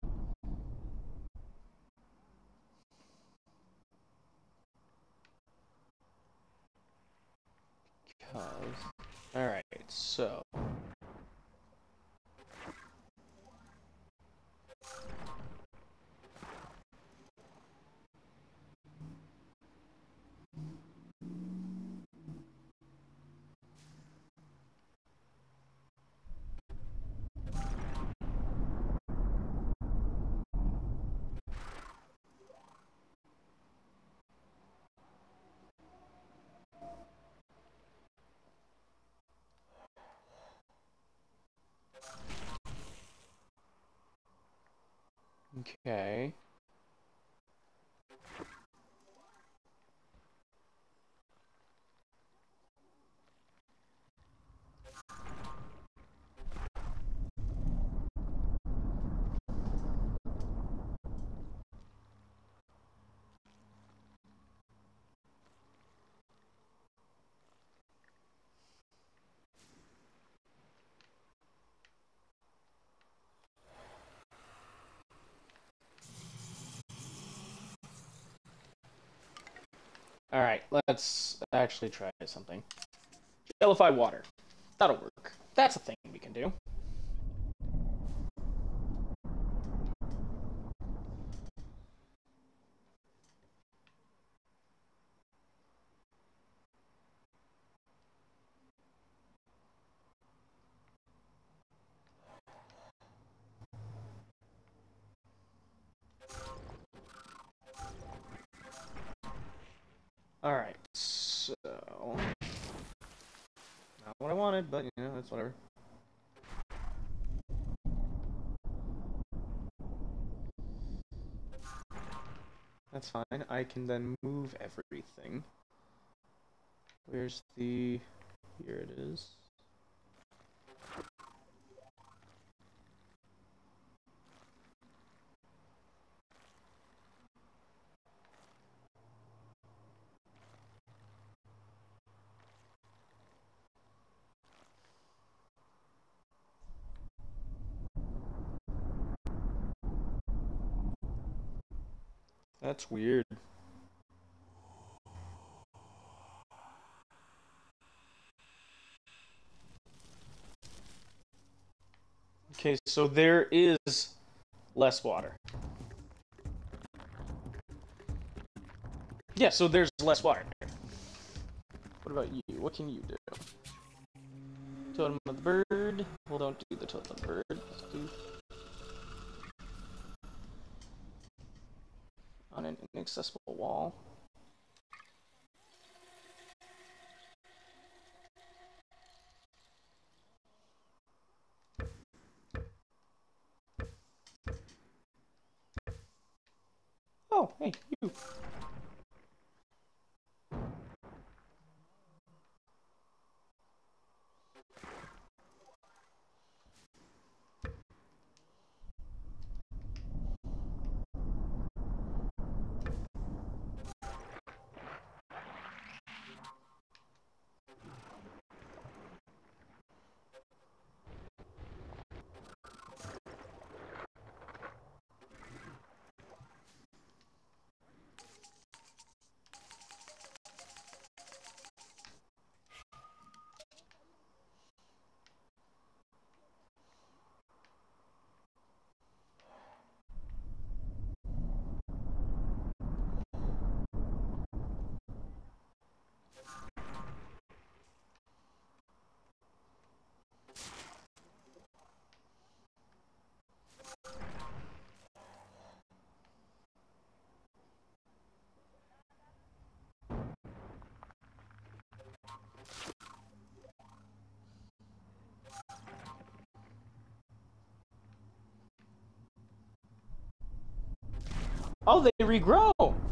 Alright, so. Okay. Alright, let's actually try something. Gelify water. That'll work. That's a thing we can do. Alright, so... Not what I wanted, but, you know, that's whatever. That's fine. I can then move everything. Where's the... Here it is. That's weird. Okay, so there is less water. Yeah, so there's less water there. What about you? What can you do? Totem of the bird. Well, don't do the totem of the bird. Let's do... On an inaccessible wall. Oh, hey, you. Oh, they regrow!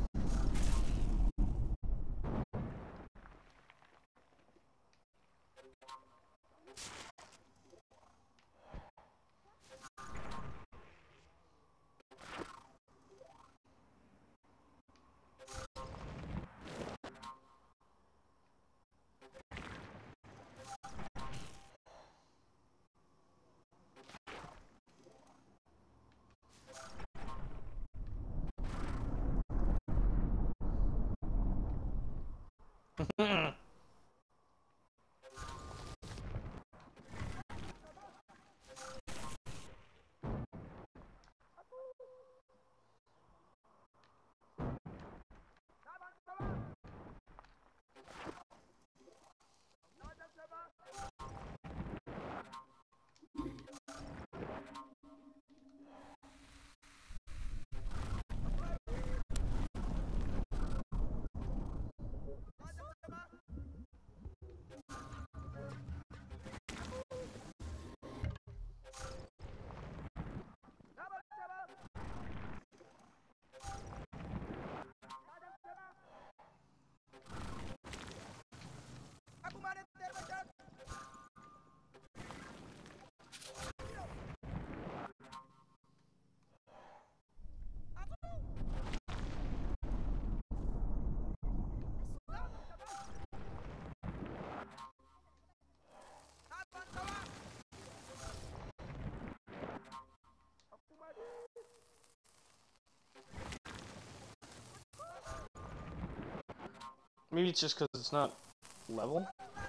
Maybe it's just because it's not level?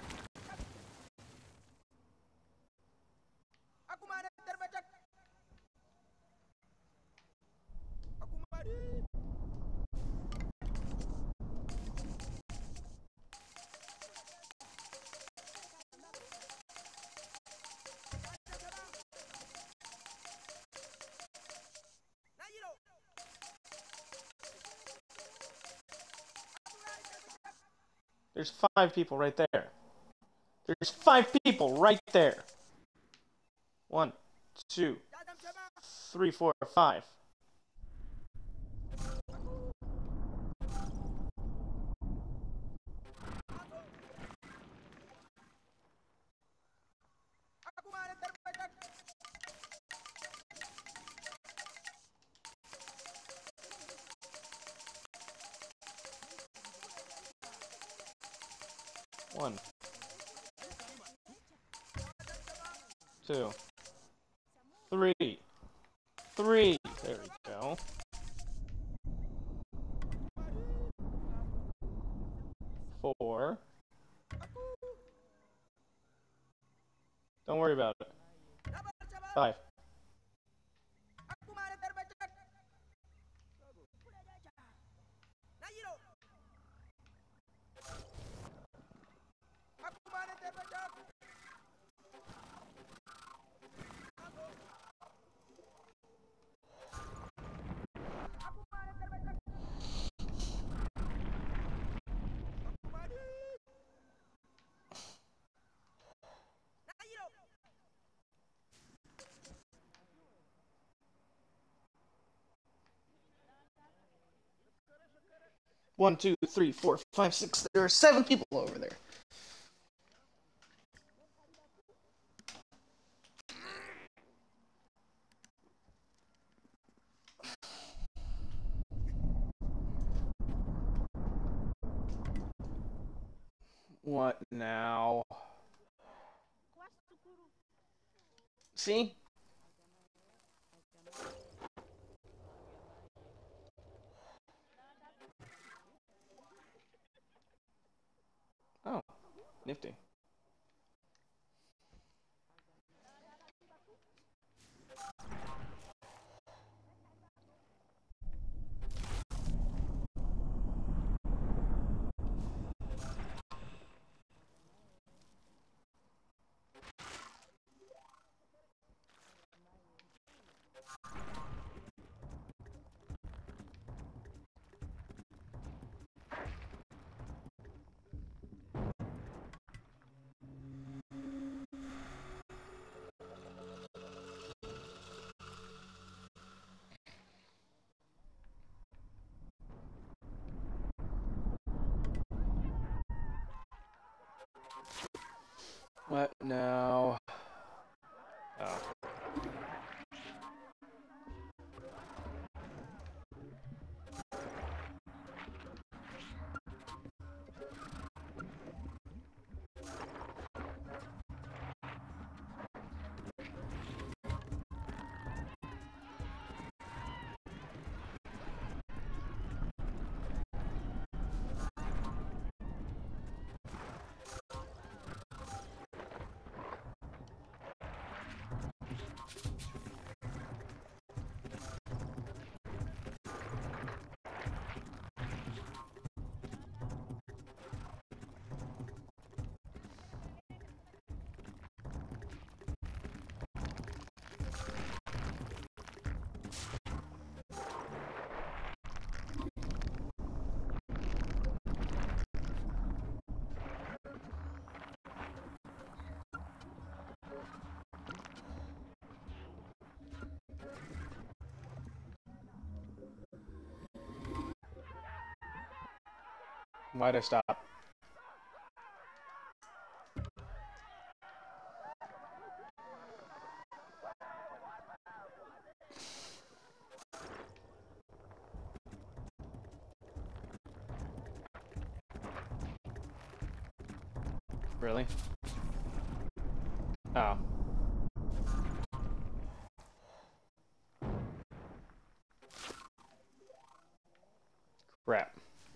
There's 5 people right there. There's 5 people right there. 1, 2, 3, 4, 5. One, 2, 3. 3. There we go. Four. Don't worry about it. 5. One, 2, 3, 4, 5, 6. There are 7 people over there. What now? See? Oh, nifty. What now? Oh. Why'd I stop? Really? Oh. Crap.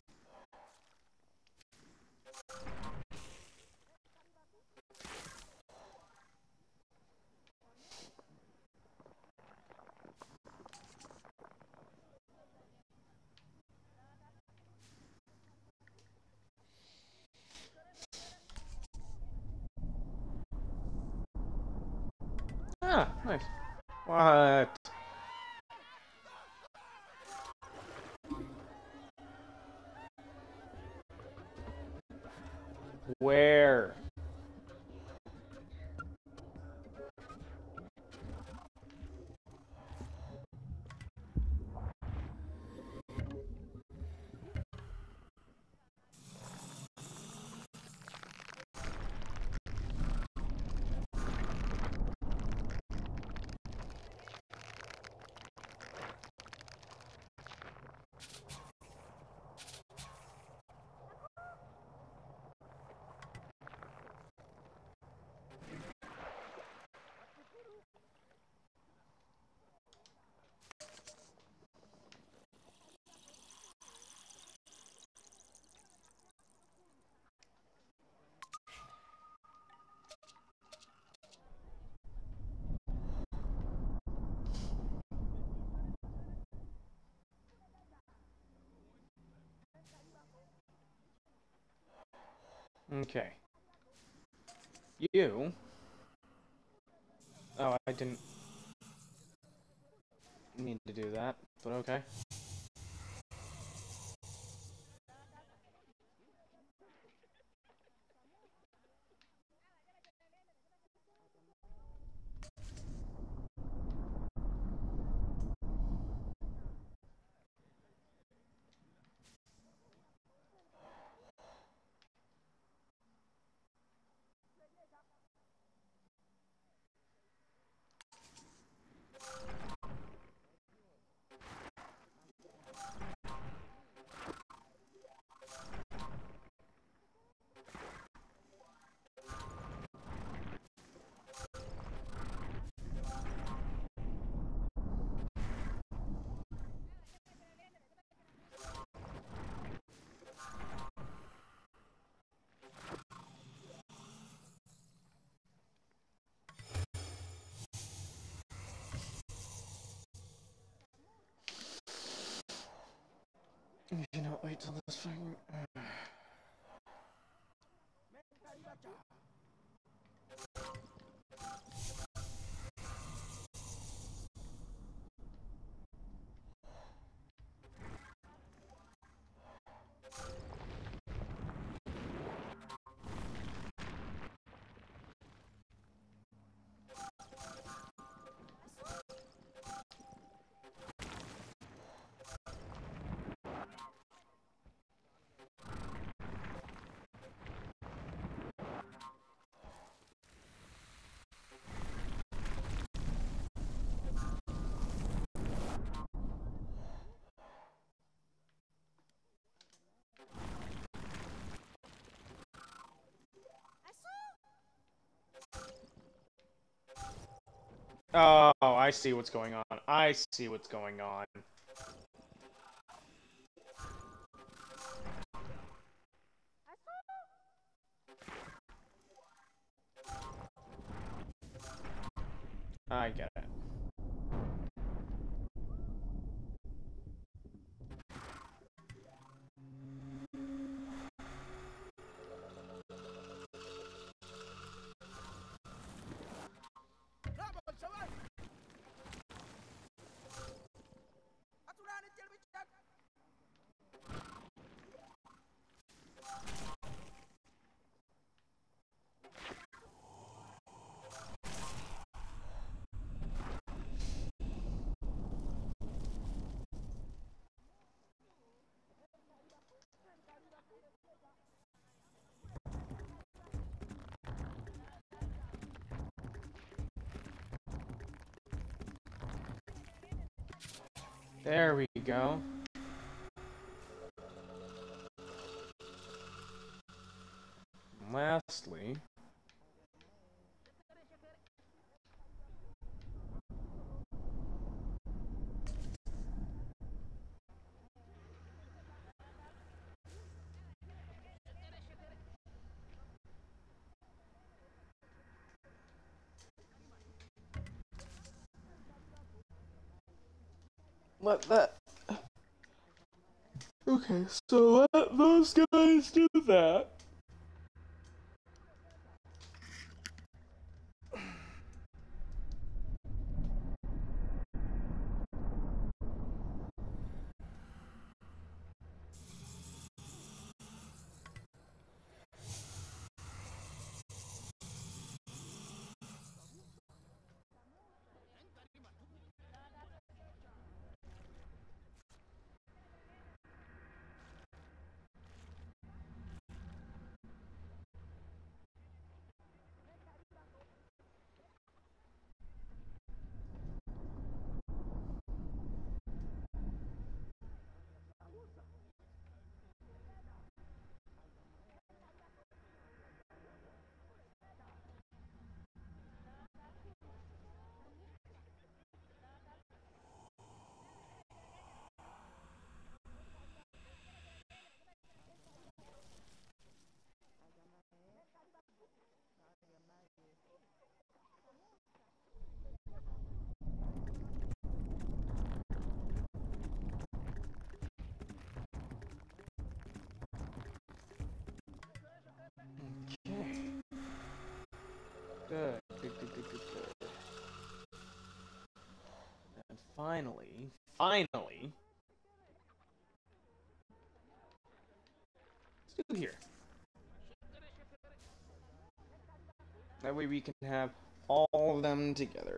Ah, nice. What? Where? Okay. You? Oh, I didn't mean to do that, but okay. You know, wait till this thing. Oh, I see what's going on. I see what's going on. I get it. There we go. And lastly... let that... Okay, so let those guys do that. Good, good. And finally, let's do here. That way we can have all of them together.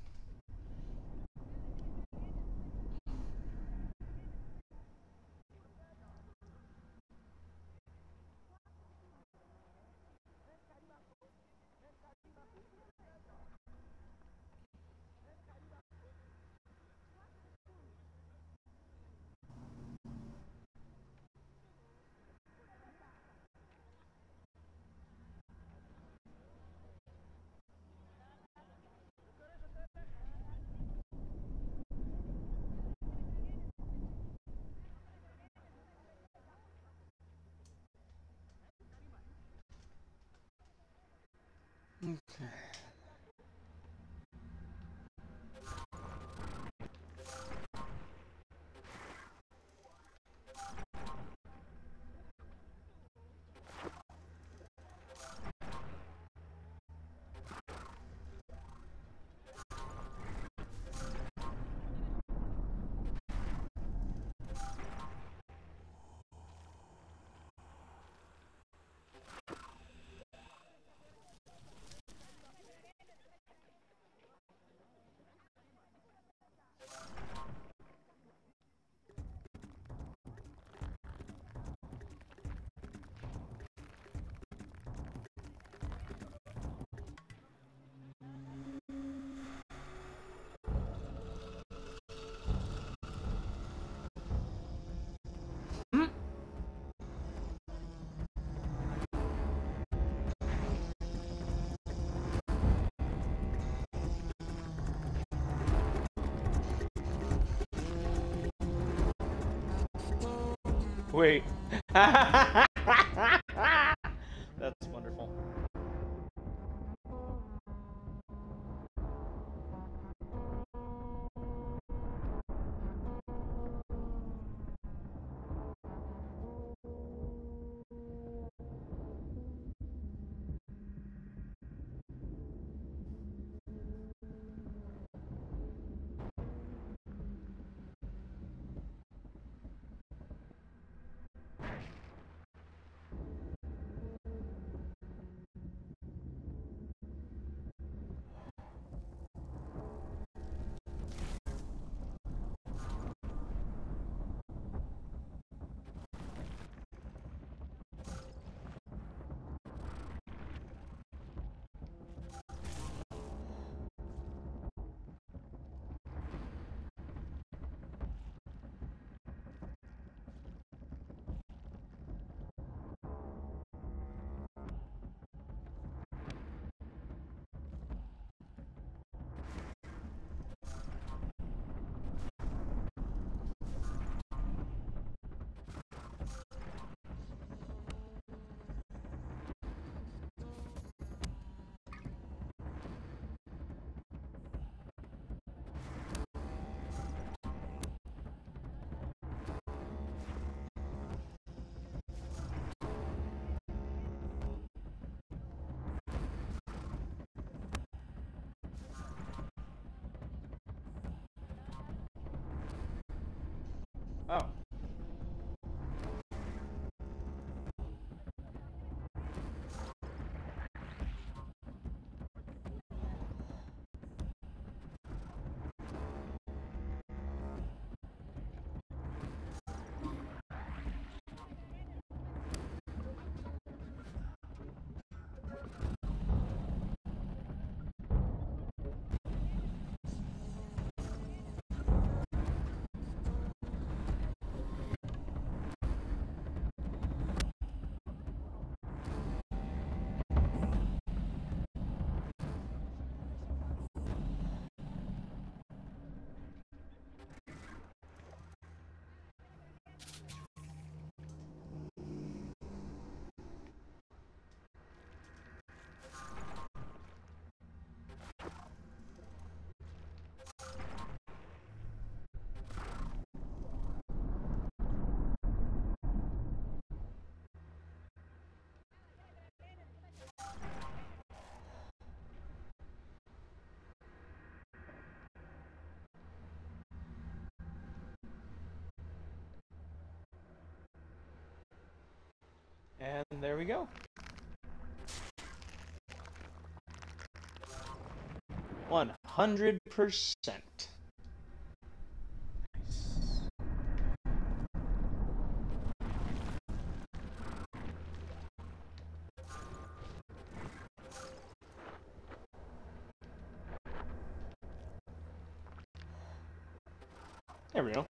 Okay. Wait. That's wonderful. Oh. And there we go. 100%. There we go.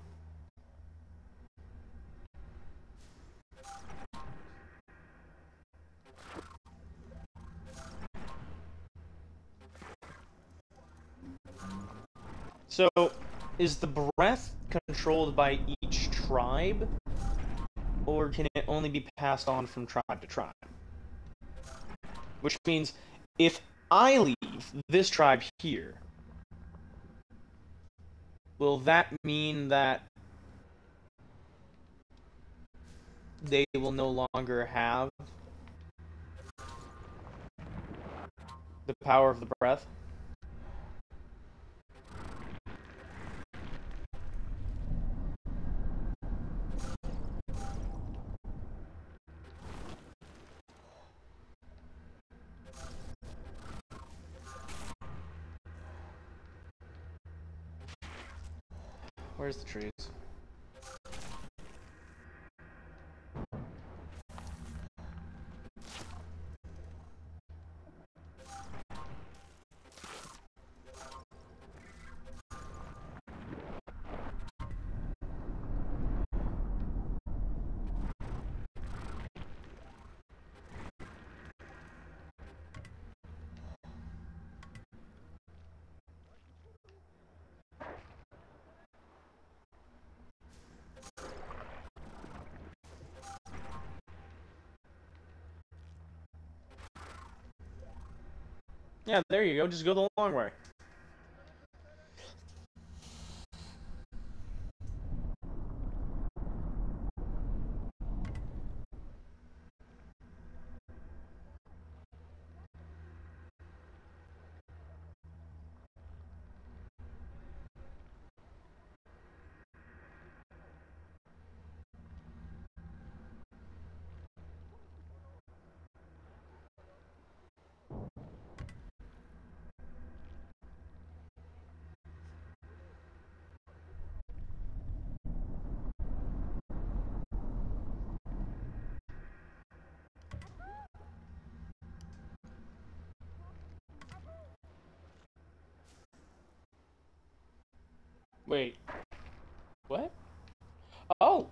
So, is the breath controlled by each tribe, or can it only be passed on from tribe to tribe? Which means, if I leave this tribe here, will that mean that they will no longer have the power of the breath? Where's the trees? Yeah, there you go. Just go the long way. Wait. What? Oh!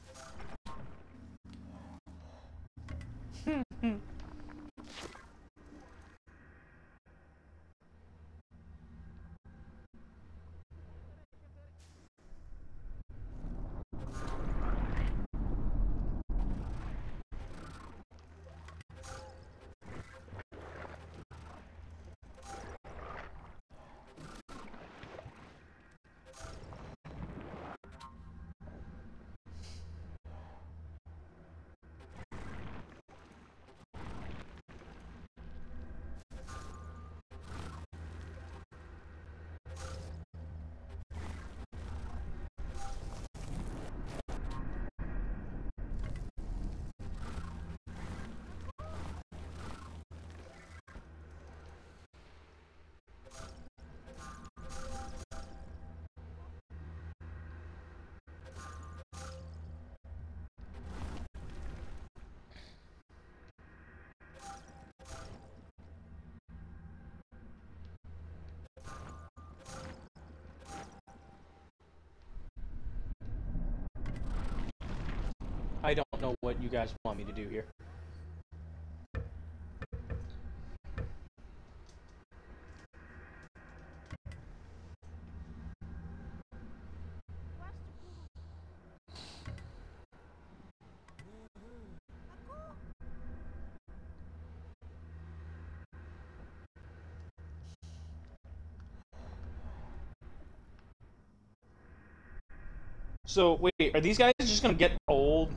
I don't know what you guys want me to do here. So, wait, are these guys just gonna get old?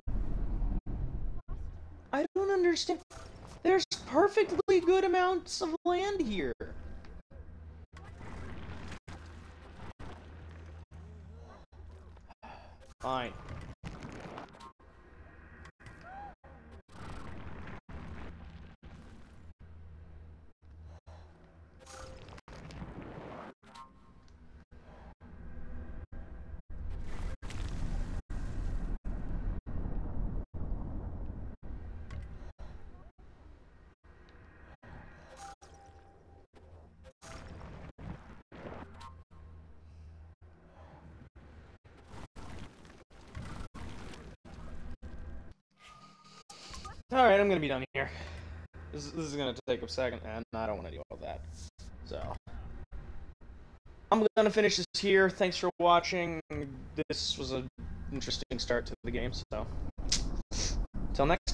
I don't understand. There's perfectly good amounts of land here. Fine. Alright, I'm gonna be done here. This is gonna take a second, and I don't want to deal with that. So, I'm gonna finish this here. Thanks for watching. This was an interesting start to the game, so, till next time.